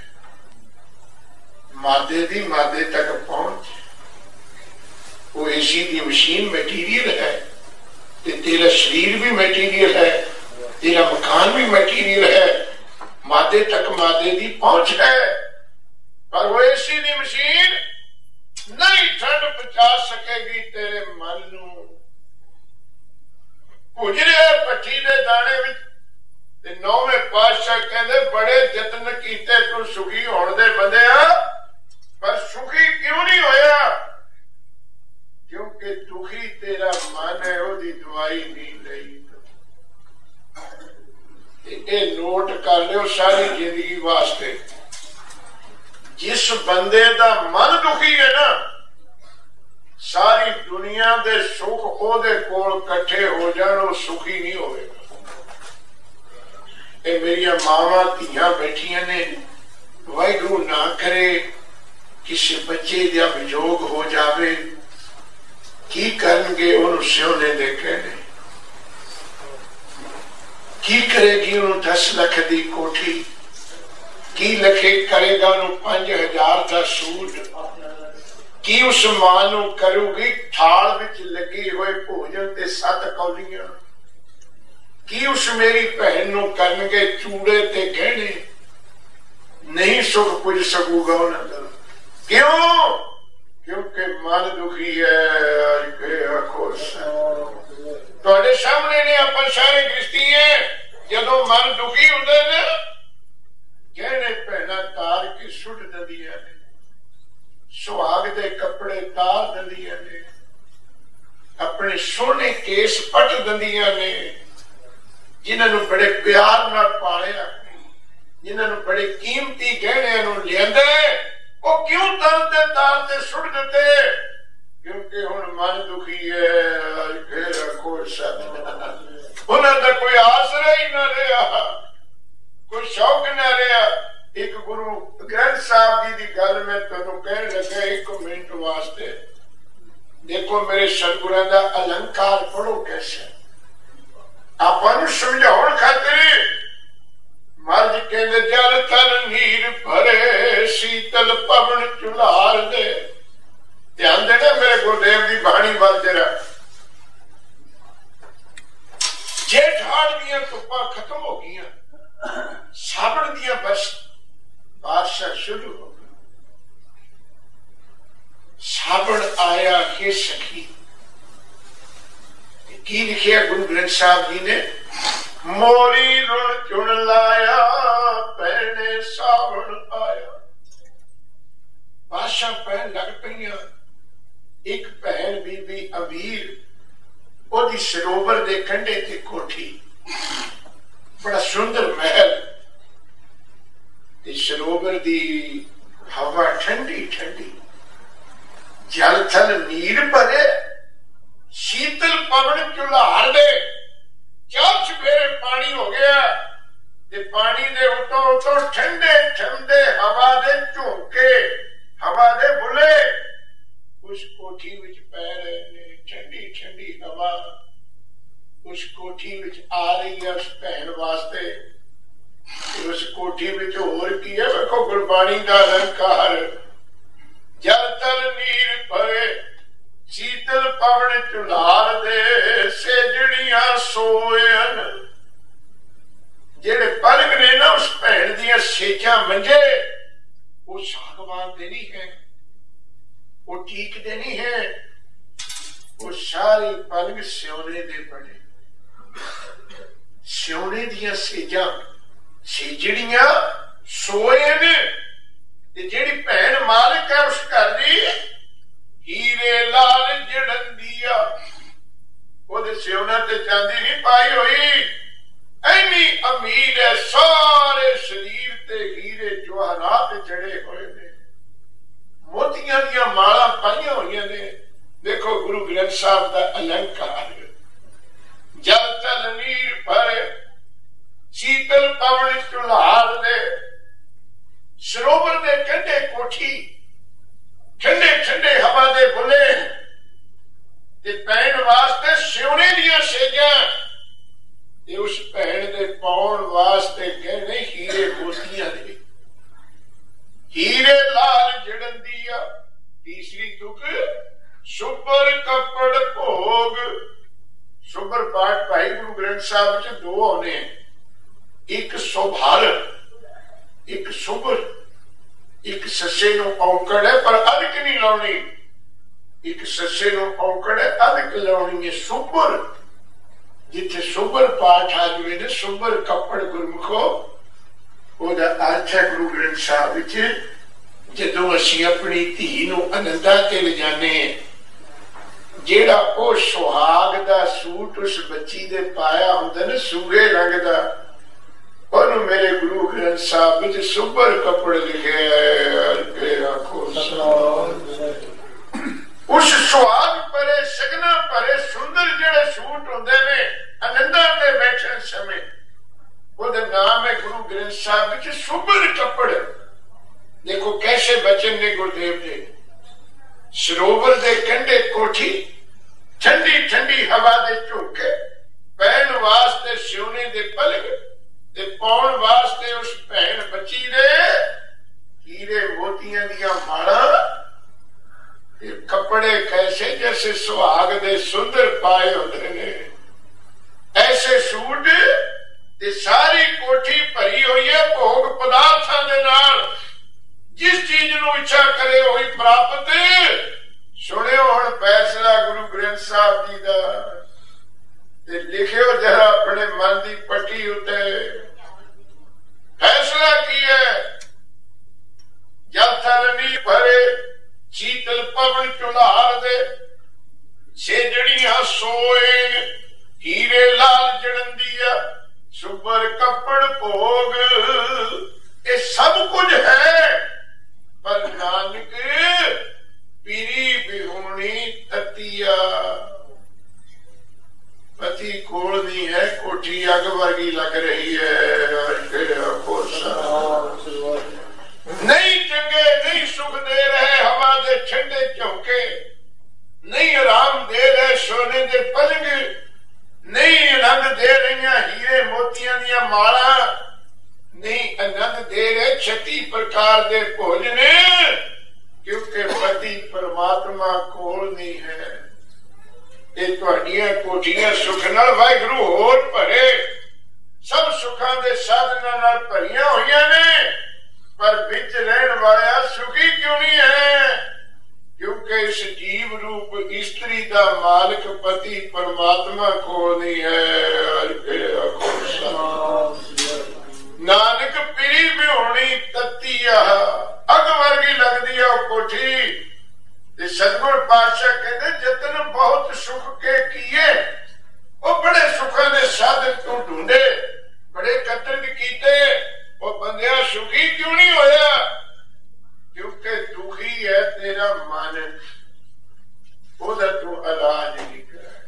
मादे दी मादे तक पहुंच वो एसी दी मशीन मटीरियल है तेरा शरीर भी मटीरियल है तेरा मकान भी मटीरियल है मादे तक मादे दी पहुंच है पर वो एसी दी मशीन नहीं ठंड पहुंचा सकेगी तेरे मन नूं भुजरे भट्टी दे दाने विच ते नौवें पातशाह कहंदे बड़े यत्न कीते तू सुखी होण दे बंदिया पर सुखी क्यों नहीं होया क्योंकि दुखी तेरा मन है ओदी दवाई नहीं लई नोट कर लियो सारी जिंदगी वास्ते जिस बंदे दा मन दुखी है ना सारी दुनिया दे सुख ओदे कोल कट्ठे हो जाण ओ सुखी नहीं होवेगा ए मेरिया मावां धीआं बैठियां ने वाहिगुरू ना करे किसी बच्चे दा वियोग हो जावे की करनगे उन्होंने सियोने दे कहने की करेगी उन्होंने 10 लाख दी कोठी की लखे करेगा उन्होंने 5000 का सूट कि उस मां नूं करूगी थाल विच लगे हुए भोजन ते 7 कौलियां, कि उस मेरी भैन नूं करनगे चूड़े ते गहने, नहीं सुख पुज सकूगा उन्होंने। क्यों? क्योंकि मन दुखी है। आखो तुहाडे सामने ने आप सारे गृहस्थी है, जदों मन दुखी हुंदे ने गहने भैना तार के सुट दिंदियां ने, सुहाग दे कपड़े तार दिंदियां ने, अपने सोने केस पट दिंदियां ने, जिन्होंने बड़े प्यार नाल पालिया, जिन्होंने बड़े कीमती गहने नूं लियांदा वो क्यों तन ते तार ते सुट दिते? क्योंकि हुण मन दुखी है। उन्होंने कोई आसरा ही ना रहा, कोई शौक ना रहा। एक गुरु ग्रंथ साहब जी की गल मैं तुहानूं कहण लगा 1 मिनट वास्ते। देखो मेरे सतगुरां दा अलंकार पढ़ो कैसे आपां नूं समझाउण खातिर। महाराज कहंदे जल तन नीर भरे शीतल पवन चुलार दे। ध्यान देना मेरे गुरुदेव की बाणी वाल जरा। जेठ हाड़ दियां धुप्पां खत्म हो गईयां, सावण दियां बस बारिशां शुरू हो गई। सावण आया के सखी, की लिखिया गुरु ग्रंथ साहब जी ने? मोरी रुण चुन लाया पहने सावण आया। बारिशां पैन लग पईयां। एक भैन बीबी अमीर, ओदी सरोवर दे कंढे ते कोठी, बड़ा सुंदर महल, सरोवर दी हवा ठंडी ठंडी, जल थल नीर भरे शीतल पवन चुलार दे। 4 चुफेरे पानी हो गया ते पानी दे उतों उतों ठंडे ठंडे हवा दे झोंके, हवा दे बुले उस कोठी विच पै रहे ने। ठंडी ठंडी हवा उस कोठी विच आ रही है उस भैन वास्ते। उस कोठी विच होर की है? देखो गुरबाणी दा अलंकार। जल तल नीर भरे शीतल पवन चुलार दे, सेजड़ियां सोयन। जेड़े पलक ने ना उस भैन दियां सेजां मंजे, वो सागवान दे नहीं है, वो टीक दे नहीं है, वो सारी पलक स्योने दे बने। स्योने दियां सेजां, सेजड़ियां सोए ने। जेड़ी भैन मालिक है उस घर दी, हीरे लाल जड़न दिया, ओदे सियोना ते चांदी नहीं पाई हुई। इन्नी अमीर है, सारे शरीर ते हीरे जवाहरात जड़े हुए ने, मोतियां दियां माला पाइयां हुई ने। देखो गुरु ग्रंथ साहब का अलंकार। जल तल नीर भरे शीतल पवन चुलार दे, सरोवर दे कंढे कोठी, ठंडे ठंडे हवा दे बुले ते पैण वास्ते स्योने दियां सेजां ते उस भैन दे पाउण वास्ते गहने हीरे मोतियां दे। हीरे लाल जड़न दिया। तीसरी तुक सुपर कपड़ भोग। सुपर पाठ भाई गुरु ग्रंथ साहब च 2 होने, एक सुभार, एक सुबर। एक सस्से नूं औंकड़ है पर अदक नहीं लाउणी, एक सस्से नूं औंकड़ है अदक लाउणी है। सुबर जिथे सुबर पाठ आ जाए ने, सुबर कपड़ गुरमुखो, ओदा अर्थ है गुरु ग्रंथ साहब विच जदों असीं अपनी धी नूं आनंदा ते ले जाने, जेड़ा ओ सुहाग दा सूट उस बच्ची दे पाया हुंदा ने सूहे रंग दा, और मेरे गुरु ग्रंथ साहब विच सुबर कपड़ लिखे उस सुहाग परे सगना परे सुंदर जेड़े सूट होंदे ने आनंदा ते बैठन समय, ओदा नाम है गुरु ग्रंथ साहब विच सुबर कपड़। देखो कैसे बचन ने गुरुदेव दे। सरोवर दे कंढे कोठी, ठंडी ठंडी हवा दे झोंके, पैण वास्ते सोने दे पलक ते पाउण वास्ते उस भैन बच्ची दे हीरे मोतियां दियां माला कपड़े कैसे जैसे सुहाग दे सुंदर पाए होते ने, ऐसे सूट ते सारी कोठी भरी हुई है भोग पदार्थां दे नाल। जिस चीज नूं इच्छा करे वही प्राप्त। सुनियो हुण फैसला गुरु ग्रंथ साहब जी दा, ते लिखियो जरा अपने मन की पट्टी उत्ते। फैसला की है? जल थल नी भरे शीतल पवन चुल्हार दे, छेजड़ियां सोएन हीरे लाल जड़ंदिया, सुबर कपड़ भोग। ये सब कुछ है, पर नानक पीरी बिहुणी ततिया। पति कोल नहीं है, कोठी अग वर्गी लग रही है। नहीं चंगे नहीं सुख दे रहे हवा दे ठंडे झोंके, नहीं आराम दे रहे सोने दे पलंग, नहीं आनंद दे रही हीरे मोतियां दियां माला, नहीं आनंद दे रहे 36 प्रकार दे भोजन, क्योंकि पति परमात्मा कोल नहीं है। ये तुहाडियां कोठियां सुख नाल वाहिगुरू होर भरे, सब सुखां दे साधनां नाल भरियां होईयां ने, पर विच रहन वाला सुखी क्यों नहीं है? क्योंकि इस जीव रूप स्त्री का मालिक पति परमात्मा को नहीं है। नानक पीरी भी होनी तत्ती अग वर्गी लगती है कोठी। सतगुर पातशाह कहते जतन बहुत सुख के किए, वो बड़े सुखों के साधन तू ढूंढे, बड़े कतल कीते, वो बंदिया सुखी क्यों नहीं होया? क्योंकि दुखी है तेरा मन, ओदा तू इलाज नहीं कराया,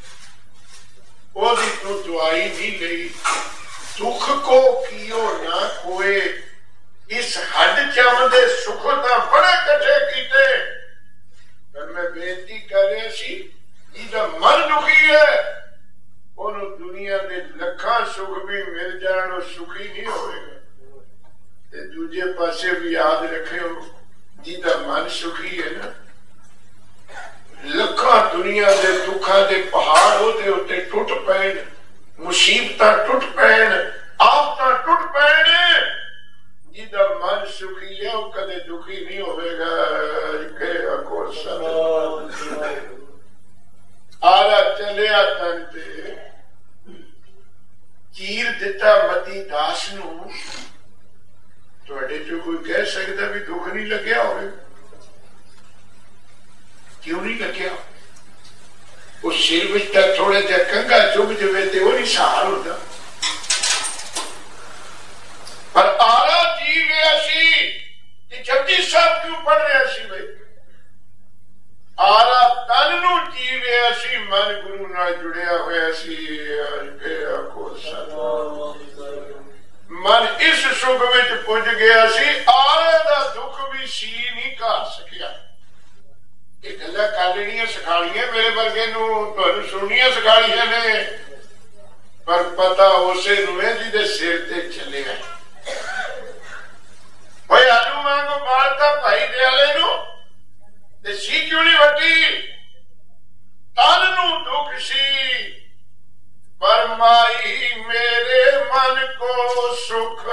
ओदी तू दवाई नहीं ली। दुख को कियो ना कोई, इस हड चम दे सुख तो बड़े कठे कीते। पर मैं बेनती कर रहा सी, जिहदा मन दुखी है ओनू दुनिया दे लखां सुख भी मिल जाण, वो सुखी नहीं होएगा। ते दूजे पासे भी याद रखियो, जिहदा मन सुखी है ना, लखां दुनिया दे दुखां दे पहाड़ ओहदे उत्ते टुट पैण, मुसीबतां टुट पैण, आफतां टुट पैण। जिहदा मन सुखी है वो कदे दुखी नहीं होवेगा। आरा चलिया तन ते चीर दिता मती दास नूं, तुहाडे चों कोई कह सकदा भी दुख नहीं लग्या होवे? क्यों नहीं लग्या? उस सिर विच तां थोड़ा जिहा कंघा चुभ जावे ते वो नहीं सहार होंदा। पर आरा जी रहा सी, जपजी साहब क्यों पढ़ रहा सी? भाई आरा तन नूं जी रहा सी, मन गुरु नाल जुड़िया होया सी। मन इस सुख विच पुज गया सी, आरे दा दुख भी सी नहीं कर सकिया। ये गल्लां कर लेनियां सिखालियां, मेरे वर्गे नूं तुहानूं सुणनियां सिखालियां ने, पर पता उसे नूं है जिहदे सिर ते चलिया। भाई आलू वांगू बालता भाई दयाले नूं ते सी क्यों नहीं वटी? तन नूं दुख सी, पर माई मेरे मन को सुख।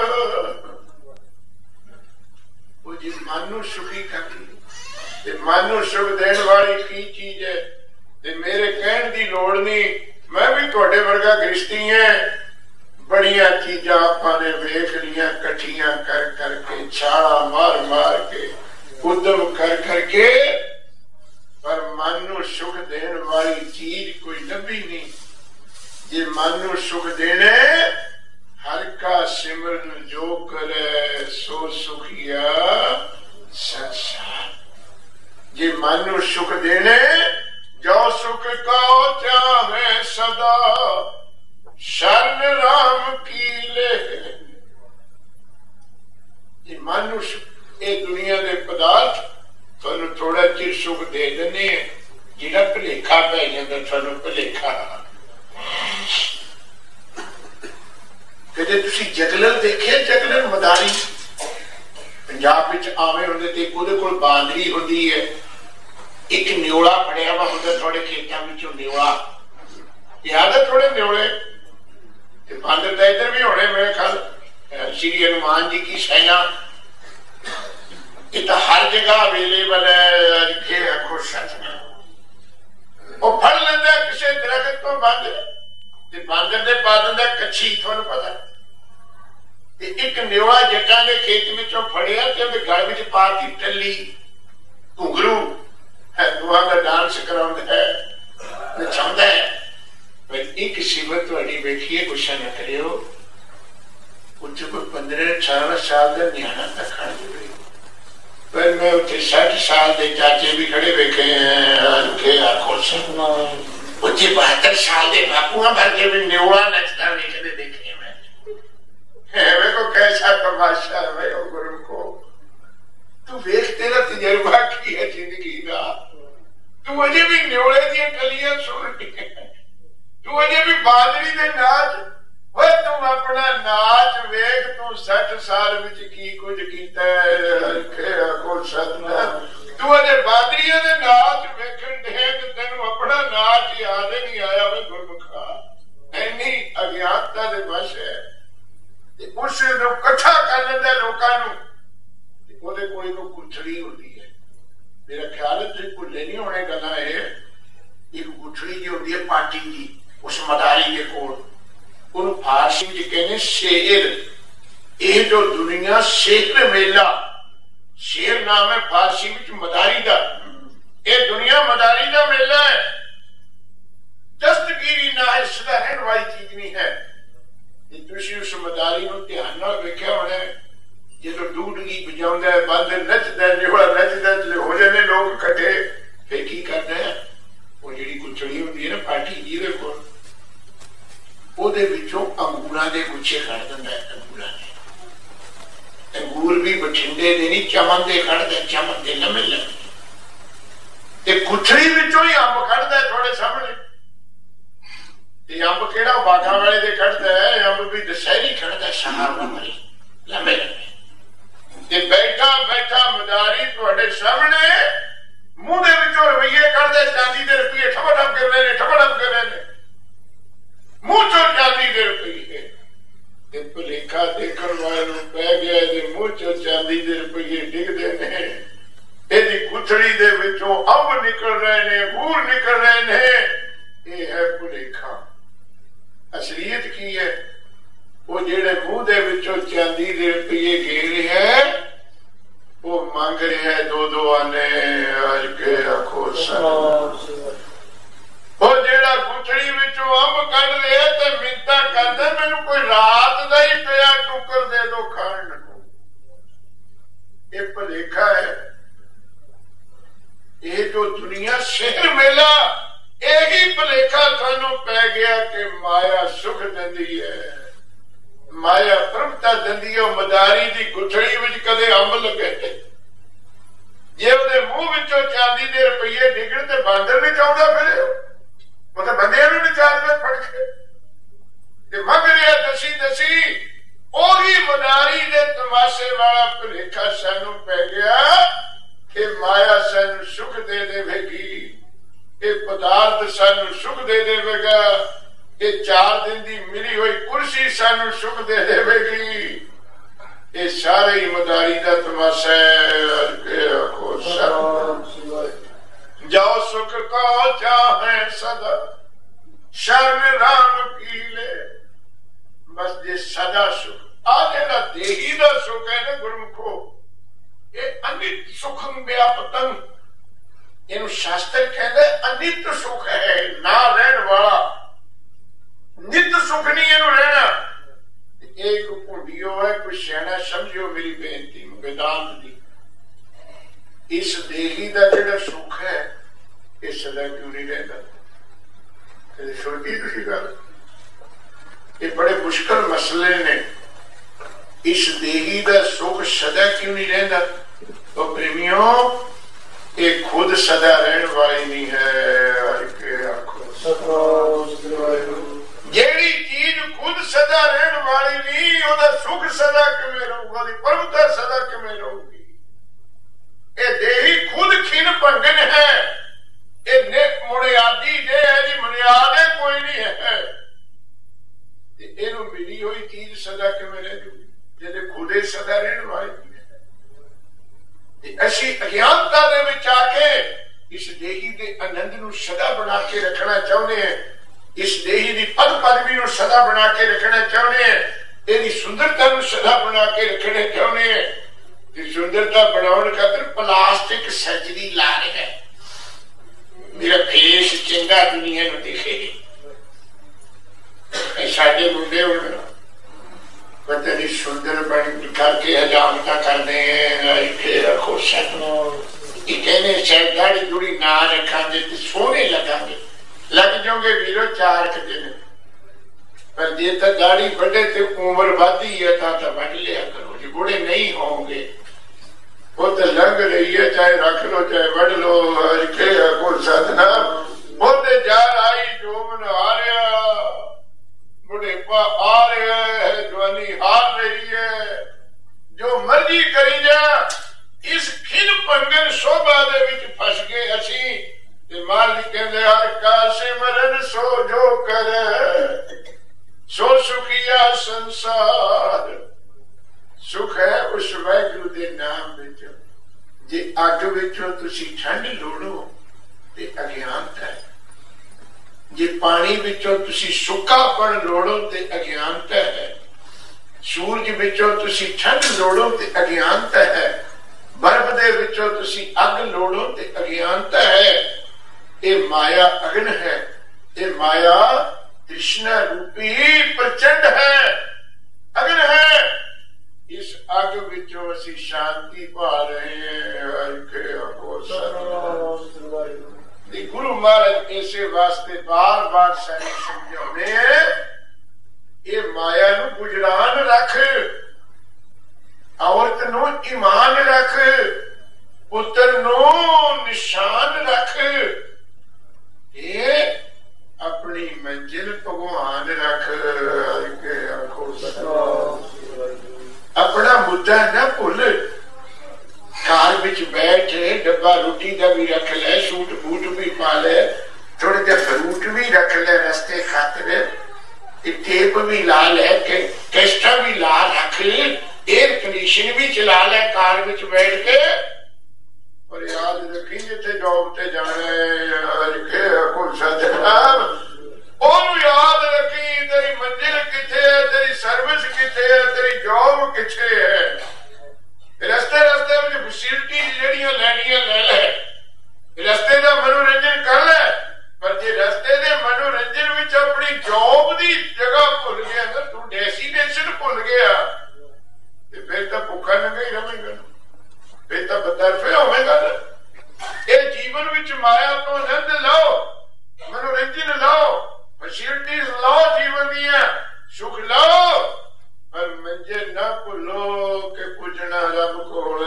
वो जिस मन नूं सुखी करदी ते मन नूं सुख देण वाली की चीज है? ते मेरे कहण दी लोड़ नहीं, मैं भी तुहाडे वर्गा गृहस्थी है। बड़िया चीजा आपने वेख लिया कठिया कर करके, छाला मार मार के, उद्यम कर करके, पर मन नूं सुख देण वाली चीज कोई लभी नहीं। जे मन नूं सुख देने, हर का सिमरन जो करे सो सुखिया संसार। जे मन नूं सुख देने, जो सुख का चाहे सदा, शरण राम की ले। मानुष ये दुनिया के पदार्थ तुहानू थोड़ा चिर सुख दे देने, जिहड़ा भुलेखा पै जांदा तुहानू भुलेखा। कदे तुसीं जगलर देखे? जगलर मदारी पंजाब विच आवे हुंदे ते ओहदे कोल बांदरी हुंदी है, एक न्योला फड़िया वा होंदा थोड़े खेतां विचों न्योला याद है थोड़े न्योले ते बांदर तां इधर भी होने मेरे ख्याल श्री हनुमान जी की सेना ये तो हर जगह अवेलेबल है लिखे आखो सच वो फड़ लेंदा किसी दरख्त तो बांदर ते बांदर दे पादन दा कच्छी तुहानू पता ते एक न्योला जट्टां दे खेत विचों फड़िया ते ओहदे गल विच पाती टल्ली घुंघरू दुआ का डांस कराउंदा है नचाउंदा है पर एक सिमत तुहाडी वेखिए गुस्सा न करियो उत्थे कोई 15-18 साल का न्याणा तक खड़ा होवे पर मैं उत्थे 60 साल के चाचे भी खड़े वेखे हैं के आखो सपना उत्थे 72 साल के बापूआ वर्गे भी न्योला नचता वेखदे देखे मैं वे को कैसा तमाशा है वे गुरु को तू वेख तेरा तजर्बा की है जिंदगी का तू अजे भी न्योले दी कलियां सुन तू अजे भी बादरी दे नाच वो तू अपना नाच वेख तू 60 साल विच की कुछ कीता है को सतना तू अजे बादरियां दे नाच वेखण दे ते तैनू अपना नाच याद नहीं आया वे गुरमुखा ऐनी अज्ञानता दे वश है ते उस नु इकट्ठा कर लेंदा लोकां नु ਉਹਦੇ ਕੋਲ ਇੱਕ ਗੁੱਠੜੀ ਹੁੰਦੀ ਹੈ ਮੇਰਾ ਖਿਆਲ ਹੈ ਤੁਸੀਂ ਭੁੱਲੇ ਨਹੀਂ ਹੋਣੇ ਗੱਲਾਂ ਇਹ ਇੱਕ ਗੁੱਠੜੀ ਜੀ ਹੁੰਦੀ ਹੈ ਪਾਟੀ ਜੀ ਉਸ ਮਦਾਰੀ ਦੇ ਕੋਲ ਉਹਨੂੰ ਫਾਰਸੀ ਵਿੱਚ ਕਹਿੰਦੇ ਸ਼ੇਰ ਇਹ ਜੋ ਦੁਨੀਆ ਸ਼ੇਰ ਮੇਲਾ ਸ਼ੇਰ ਨਾਮ ਹੈ ਫਾਰਸੀ ਵਿੱਚ ਮਦਾਰੀ ਦਾ ਇਹ ਦੁਨੀਆ ਮਦਾਰੀ ਦਾ ਮੇਲਾ ਹੈ ਦਸਤਗੀਰੀ ਨਾ ਹੈ ਸਦਾ ਰਹਿਣ ਵਾਲੀ ਚੀਜ਼ ਨਹੀਂ ਹੈ ਇਹ ਤੁਸੀਂ ਉਸ ਮਦਾਰੀ ਨੂੰ ਧਿਆਨ ਨਾਲ ਵੇਖਿਆ ਹੋਣਾ जो डूडगी बजाउंदा है बांदर नचदा न्योला नचदा हो जाने लोग इकट्ठे फिर की करदा है वो जेडी गुच्छड़ी हुंदी है ना पार्टी जी दे कोल ओदे विचों अंगूरां दे गुच्छे कढ दिंदा है अंगूर भी बठिंडे दे नहीं चमन दे कढदा चमन दे लम्मे लम्मे ते गुच्छड़ी विचों ही अंब कढदा है थोड़े सामने ते अंब केड़ा बागा वाले दे कढदा है अंब भी दशहरी कढदा शहार वाले लम्मे लम्मे बैठा बैठा मदारी तुहाडे सामने मुंह दे विचों रवैये करदे चांदी दे रुपये ठपठप कर रहे ने ठपठप कर रहे ने मुंह चों चांदी दे रुपये ते भुलेखा देखण वाले नूं पै गया ते मुंह चों चांदी दे रुपये डिगदे ने एदी गुठड़ी दे विचों अंब निकल रहे ने अंगूर निकल रहे ने ये है भुलेखा असलियत की है वो जेड़े मुंह दे विचों चांदी दे रुपये घेर है वो मांग रहे है दो आने आज के आखो वो जेड़ा गुठड़ी विचों अंब कढ रहे ते मिन्नतां करदे मैनू कोई रात दा ही पिया टुकर दे दो खाण नूं ये भुलेखा है ये जो दुनिया शहर मेला यही भुलेखा थानू पै गया कि माया सुख दिंदी है माया प्रभुता दिंदी है मदारी दी गुठड़ी विच कदे अंब लगे जे उहदे मूंह विचों चांदी दे रुपये डिगण ते बांदर नहीं चाहुंदा फिरे वो तो बंदियां नूं नहीं चाहदे फड़ के ते मंग रिहा दसी दसी ओही मदारी दे तमाशे वाला भुलेखा सानू पै गया कि माया सानू सुख दे देवेगी ये पदार्थ सानू सुख दे देवेगा ये 4 दिन दी मिली हुई कुर्सी सानू सुख दे देवेगी ये सारे ही मदारी दा तमाशा जाओ सुख को चाहे सदा शर्म राम की ले बस ये सदा सुख आ जेड़ा देही दा सुख है ना गुरमुखो ये अनित सुखम व्यापतम इनु शास्त्र कहंदे अनित सुख है ना रहन वाला नित सुख नहीं है रहना एक भुंडियो है कुछ सियाना समझो मेरी बेनती वेदांत दी इस देही का जो सुख है ये सदा क्यों नहीं रहता सुनती तुसी गल ये बड़े मुश्किल मसले ने इस देही का सुख सदा क्यों नहीं रहता तो प्रेमियों ये खुद सदा रहने वाली नहीं है जेड़ी चीज खुद सदा रहने वाली नहीं ओदा सुख सदा किवें रहूगा प्रभुता सदा किवें रहूगी ये देही खुद खिन भंगन है मुनियादी जे जी बुनियाद है कोई नहीं है। ਇਹਨੂੰ ਮਿਲੀ ਹੋਈ ਚੀਜ਼ ਸਦਾ ਕਿਵੇਂ ਰਹਿ ਜੂਗੀ ਜਿਹਦੇ ਖੁਦੇ ਸਦਾ ਰਹਿਣ ਵਾਲੀ ਹੈ। ਅਸੀਂ ਅਗਿਆਨਤਾ ਦੇ ਵਿੱਚ ਆ ਕੇ ਇਸ ਦੇਹੀ ਦੇ ਆਨੰਦ ਨੂੰ ਸਦਾ ਬਣਾ ਕੇ ਰੱਖਣਾ ਚਾਹੁੰਦੇ ਹਾਂ, ਇਸ ਦੇਹੀ ਦੀ ਪਦ ਪਦਵੀ ਨੂੰ ਸਦਾ ਬਣਾ ਕੇ ਰੱਖਣਾ ਚਾਹੁੰਦੇ ਹਾਂ, ਇਹਦੀ ਸੁੰਦਰਤਾ ਨੂੰ ਸਦਾ ਬਣਾ ਕੇ ਰੱਖਣਾ ਚਾਹੁੰਦੇ ਹਾਂ। ਤੇ ਸੁੰਦਰਤਾ ਬਣਾਉਣ ਖਾਤਰ ਪਲਾਸਟਿਕ ਸਰਜਰੀ ਲਾ ਰਿਹਾ ਹੈ। ਮੇਰਾ ਫੇਸ ਚੰਗਾ ਦੁਨੀਆ ਨੂੰ ਦਿਖੇ। ਸਾਡੇ ਮੁੰਡੇ ਹੁਣ ਪਤਾ ਨਹੀਂ ਸੁੰਦਰ ਬਣ ਕਰਕੇ ਹਜਾਮਤਾਂ ਕਰਦੇ ਰੱਖੋ ਕਹਿੰਦੇ ਸ਼ਾਇਦ ਦਾੜੀ ਦੂੜੀ ਨਾ ਰੱਖਾਂਗੇ ਤੇ ਸੋਹਣੇ ਲੱਗਾਂਗੇ। ਲੱਗ ਜਾਓਗੇ ਵੀਰੋ 4 ਦਿਨ, ਪਰ ਜੇ ਤਾਂ ਦਾੜੀ ਵੱਡੇ ਤੇ ਉਮਰ ਵੱਧਦੀ ਹੈ ਤਾਂ ਵੱਢ ਲਿਆ ਕਰੋ ਜੀ, ਬੁੜੇ ਨਹੀਂ ਹੋਣਗੇ। ਉਹ ਤਾਂ ਲੰਘ ਰਹੀ ਹੈ, ਚਾਹੇ ਰੱਖ ਲੋ ਚਾਹੇ ਵੱਢ ਲੋ। ਲਿਖੇ ਕੋ ਸਤਨਾ ਉਹਦੇ ਜਾ ਆਈ ਜੋ ਮਨ ਆ ਰਿਹਾ, बुढ़ेपा आ रहा है, जवानी हार रही है, जो मर्जी करी जा। इस खिल पंगन शोभा दे विच फस गए असी। ते मालिक कहंदे हर कासे मरन सो जो कर, सो सुखिया संसार। सुख है उस वाहिगुरू दे नाम विच। जे अग विचों तुसी ठंड लोड़ो ते अज्ञानता है, जे पानी विचों तुसी सुक्कापन लोड़ो ते अज्ञानता है, सूरज विचों तुसी ठंड लोड़ो ते अज्ञानता है, बर्फ दे विचों तुसी अग लोड़ो ते अज्ञानता है। ये माया अग्न है, ये माया तृष्णा रूपी प्रचंड है, अग्न है। इस अग विचों असी शांति पा रहे हैं। गुरु महाराज इसे वास्ते बार बार सारे समझाने, ये माया नू गुजरान रख, औरत नू ईमान रख, पुत्र नू निशान रख, ये अपनी मंजिल भगवान रख। अपना मुद्दा ना भुल। कार विच बैठ डब्बा रोटी का भी रख ले, सूट बूट भी पा ले, थोड़े जे फ्रूट भी रख ले रस्ते खातिर, टेप भी ला ले, कैस्टा भी ला रख, एयर कंडीशन भी चला ले कार विच बैठ के। पर याद रखी जिथे जॉब ते जाना याद रखी, तेरी मंजिल किथे है, तेरी सर्विस किथे है, तेरी जॉब किथे है। रस्ते रस्ते में फैसिलिटी जड़ियां लैनियां ले ले, रस्ते का मनोरंजन कर ले, पर जे रस्ते दे मनोरंजन विच अपनी जॉब दी जगह भुल गया ना, तू डेस्टिनेशन भुल गया, ते फिर तो भुखा नंगा ही रहेगा, फिर तो बदरफे होवेगा ना। ये जीवन विच माया तो आनंद लो, मनोरंजन लो, फैसिलिटीज लो, जीवन दियां सुख लो, पर मंजिल ना भूलो के पुजना रब कोल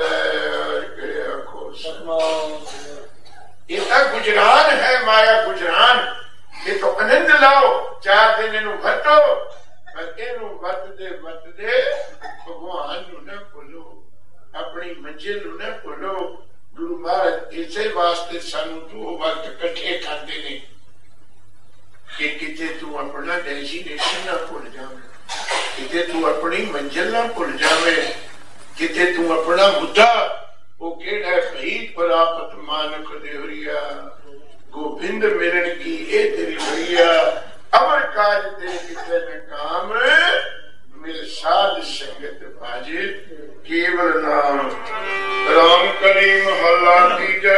है। गुजरान है माया गुजरान, ये तो आनंद लाओ, 4 दिन इनू वरतो, पर इनू वरतदे भगवान नू ना भूलो, अपनी मंजिल नू ना भूलो। गुरु महाराज इसे वास्ते सानू 2 वक्त इकट्ठे करते ने कि किते तू अपना डेस्टिनेशन ना भूल जावे, किते तू अपनी मंजिल ना भूल जावे, किते तू अपना मुद्दा वो केड़ा भई प्राप्त मानक देवरिया, गोविंद मिलन की ए तेरी भैया, अमर काज तेरे किते न काम, मिल साध संगत बाजे केवल नाम। राम करीम हल्ला तीजा,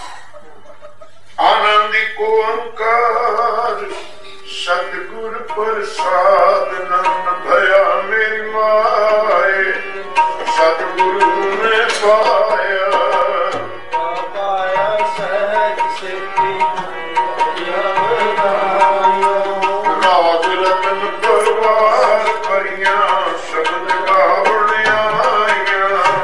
आनंदी को अंकार, सतगुर प्रसाद नंद भया मेरी माए, सतगुरु ने पाया सहज सिद्धि राज रतन परवार परिया शब्द गावण आया,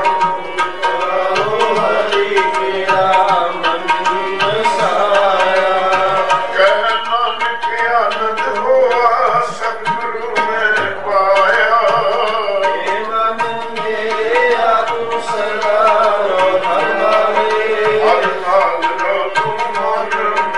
हरि मेरा मन बसाया, कह नानक आनंद हुआ सतगुरु ने पाया। सदा हर नाल तुम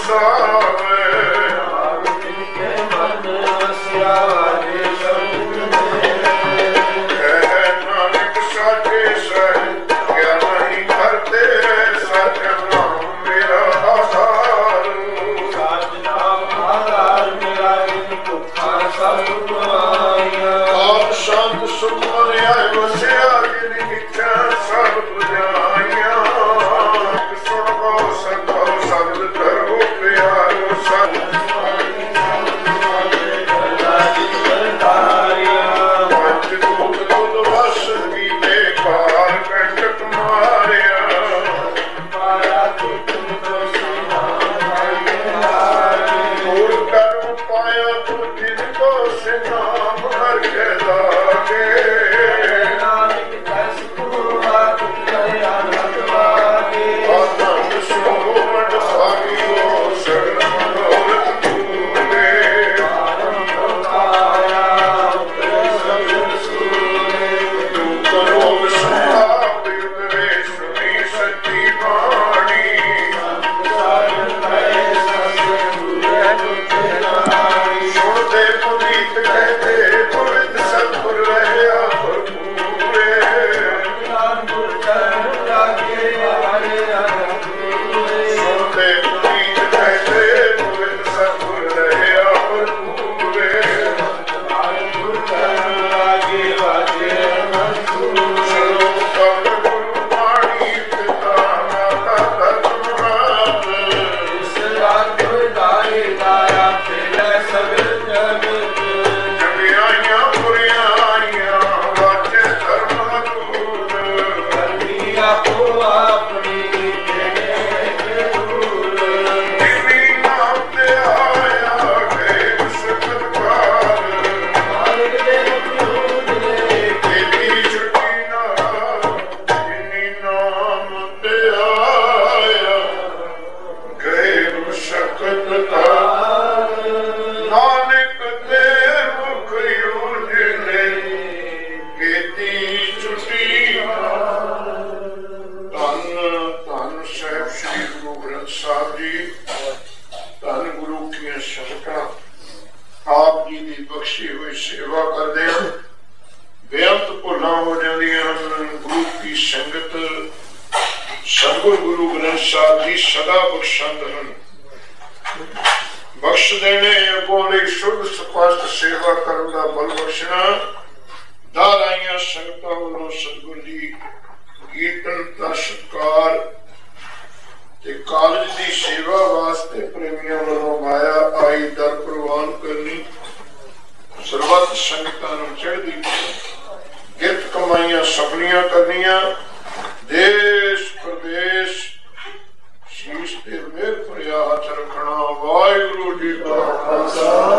ਵਾਹਿਗੁਰੂ ਜੀ ਕਾ ਖਾਲਸਾ